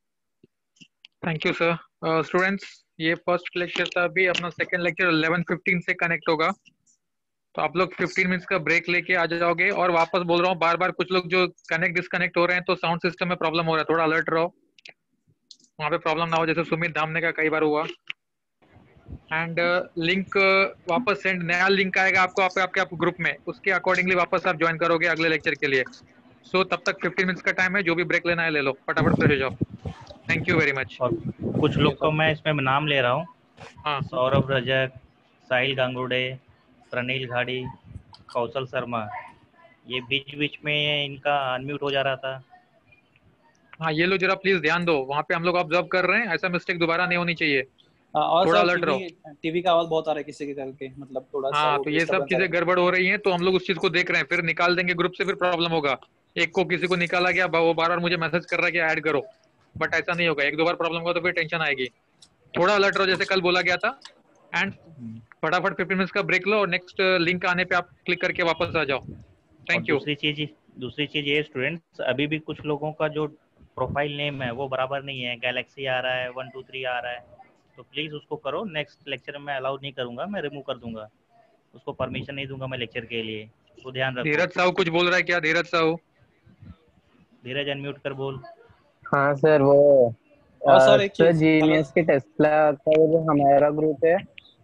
Thank you sir. Students, ये फर्स्ट लेक्चर था, अभी अपना सेकंड लेक्चर 11:15 से कनेक्ट होगा, तो आप लोग 15 मिनट्स का ब्रेक लेके आ जाओगे। और वापस बोल रहा हूँ, बार बार कुछ लोग जो कनेक्ट डिस्कनेक्ट हो रहे हैं तो साउंड सिस्टम में प्रॉब्लम हो रहा है, थोड़ा अलर्ट रहो, वहाँ पे प्रॉब्लम ना हो जैसे सुमित धामने का कई बार हुआ। एंड लिंक वापस सेंड, नया लिंक आएगा आपको आपके ग्रुप में, उसके अकॉर्डिंगली वापस आप ज्वाइन करोगे अगले लेक्चर के लिए। सो तब तक 15 मिनट्स का टाइम है, जो भी ब्रेक लेना है ले लो, फटाफट फ्रेश हो जाओ। Thank you very much. और कुछ लोग को मैं इसमें नाम ले रहा हूँ, हाँ, सौरभ रजक, साहिल गांगुड़े, प्रनील घाड़ी, कौशल शर्मा, ये बीच बीच में इनका अनम्यूट हो जा रहा था। हाँ, ये लो जरा प्लीज ध्यान दो, वहाँ पे हम लोग ऑब्जर्व कर रहे हैं, ऐसा मिस्टेक दोबारा नहीं होनी चाहिए। और थोड़ा सर अलर्ट रहो। टीवी का आवाज बहुत आ रहा है किसी के करके, मतलब थोड़ा सा हाँ, वो तो ये सब disturbance आ रहा चीजें गड़बड़ हो रही हैं, तो हम लोग उस चीज को देख रहे हैं, फिर निकाल देंगे ग्रुप से, फिर प्रॉब्लम होगा। एक को किसी को निकाला गया, वो बार बार मुझे मैसेज कर रहा है कि ऐड करो, बट ऐसा नहीं होगा। एक दो बार प्रॉब्लम होगा तो फिर टेंशन आएगी। थोड़ा अलर्ट रहो जैसे कल बोला गया था। एंड फटाफट 15 मिनट्स का ब्रेक लो और नेक्स्ट लिंक आने पे आप क्लिक करके वापस आ जाओ। और थैंक यू। दूसरी चीज ये स्टूडेंट्स, अभी भी कुछ लोगों का जो प्रोफाइल नेम है वो बराबर नहीं है, गैलेक्सी आ रहा है, 123 आ रहा है, तो प्लीज उसको करो। नेक्स्ट लेक्चर में अलाउ नहीं करूंगा, मैं रिमूव कर दूंगा, उसको परमिशन नहीं दूंगा मैं लेक्चर के लिए, तो ध्यान रखो। धीरज साहू कुछ बोल रहा है क्या? धीरज साहू, धीरज अनम्यूट कर बोल। हाँ सर, वो और सर एक सर चीज, जीनियस के टेस्ला का जो हमारा ग्रुप है,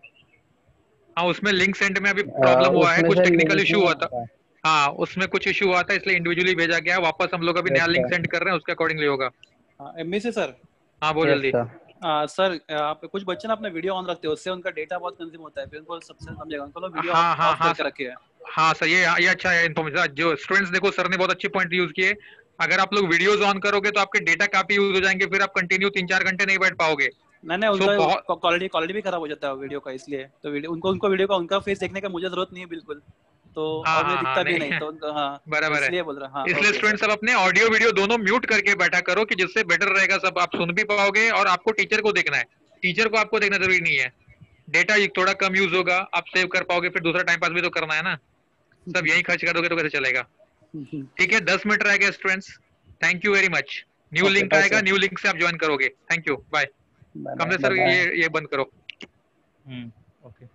हाँ उसमें लिंक सेंड में अभी प्रॉब्लम हुआ है, उसमें कुछ सर टेक्निकल लिंक इशू नहीं हुआ था। आता। हाँ, उसमें कुछ इशू हुआ था, इसलिए इंडिविजुअली भेजा गया है। वापस हम लोग अभी नया लिंक अच्छा। सेंड कर रहे हैं, उसके अकॉर्डिंगली होगा। एमबी से सर। हाँ, बहुत यस जल्दी। सर। सर आप कुछ बच्चे ना अपना वीडियो ऑन रखते हो, उससे उनका डेटा बहुत कंज्यूम होता है, फिर उनको सबसे समझेगा, उनको वीडियो हाँ हाँ ऑफ हाँ करके रखिए। हाँ सर, ये अच्छा है इन्फॉर्मेशन। जो स्टूडेंट्स, देखो सर ने बहुत अच्छे पॉइंट यूज किए। अगर आप लोग वीडियोस ऑन करोगे तो आपके डेटा काफी यूज हो जाएंगे, फिर आप कंटिन्यू 3-4 घंटे नहीं बैठ पाओगे। नहीं सो बहुत उनका क्वालिटी भी खराब हो जाता है वीडियो का, इसलिए तो उनको वीडियो का उनका फेस देखने का मुझे जरूरत नहीं है बिल्कुल, तो हाँ और मुझे हाँ हाँ, दिखता भी नहीं नहीं, तो उनका हाँ बराबर है। इसलिए बोल रहा हाँ। इसलिए ओके स्टूडेंट्स सर। सब अपने ऑडियो वीडियो दोनों म्यूट करके बैठा करो, कि जिससे बेटर रहेगा, सब आप सुन भी पाओगे और आपको टीचर को देखना है। टीचर को आपको देखना जरूरी नहीं है। डेटा थोड़ा कम यूज होगा, आप सेव कर पाओगे, फिर दूसरा टाइम पास भी तो करना है ना। सब यही खर्च करोगे तो कैसे चलेगा? ठीक है, 10 मिनट रह गए students. Thank you very much. New okay, link bye आएगा, सर। न्यू लिंक से आप ज्वाइन करोगे। Thank you, bye. Bye Kamlesh sir, bye. ये बंद करो। ओके।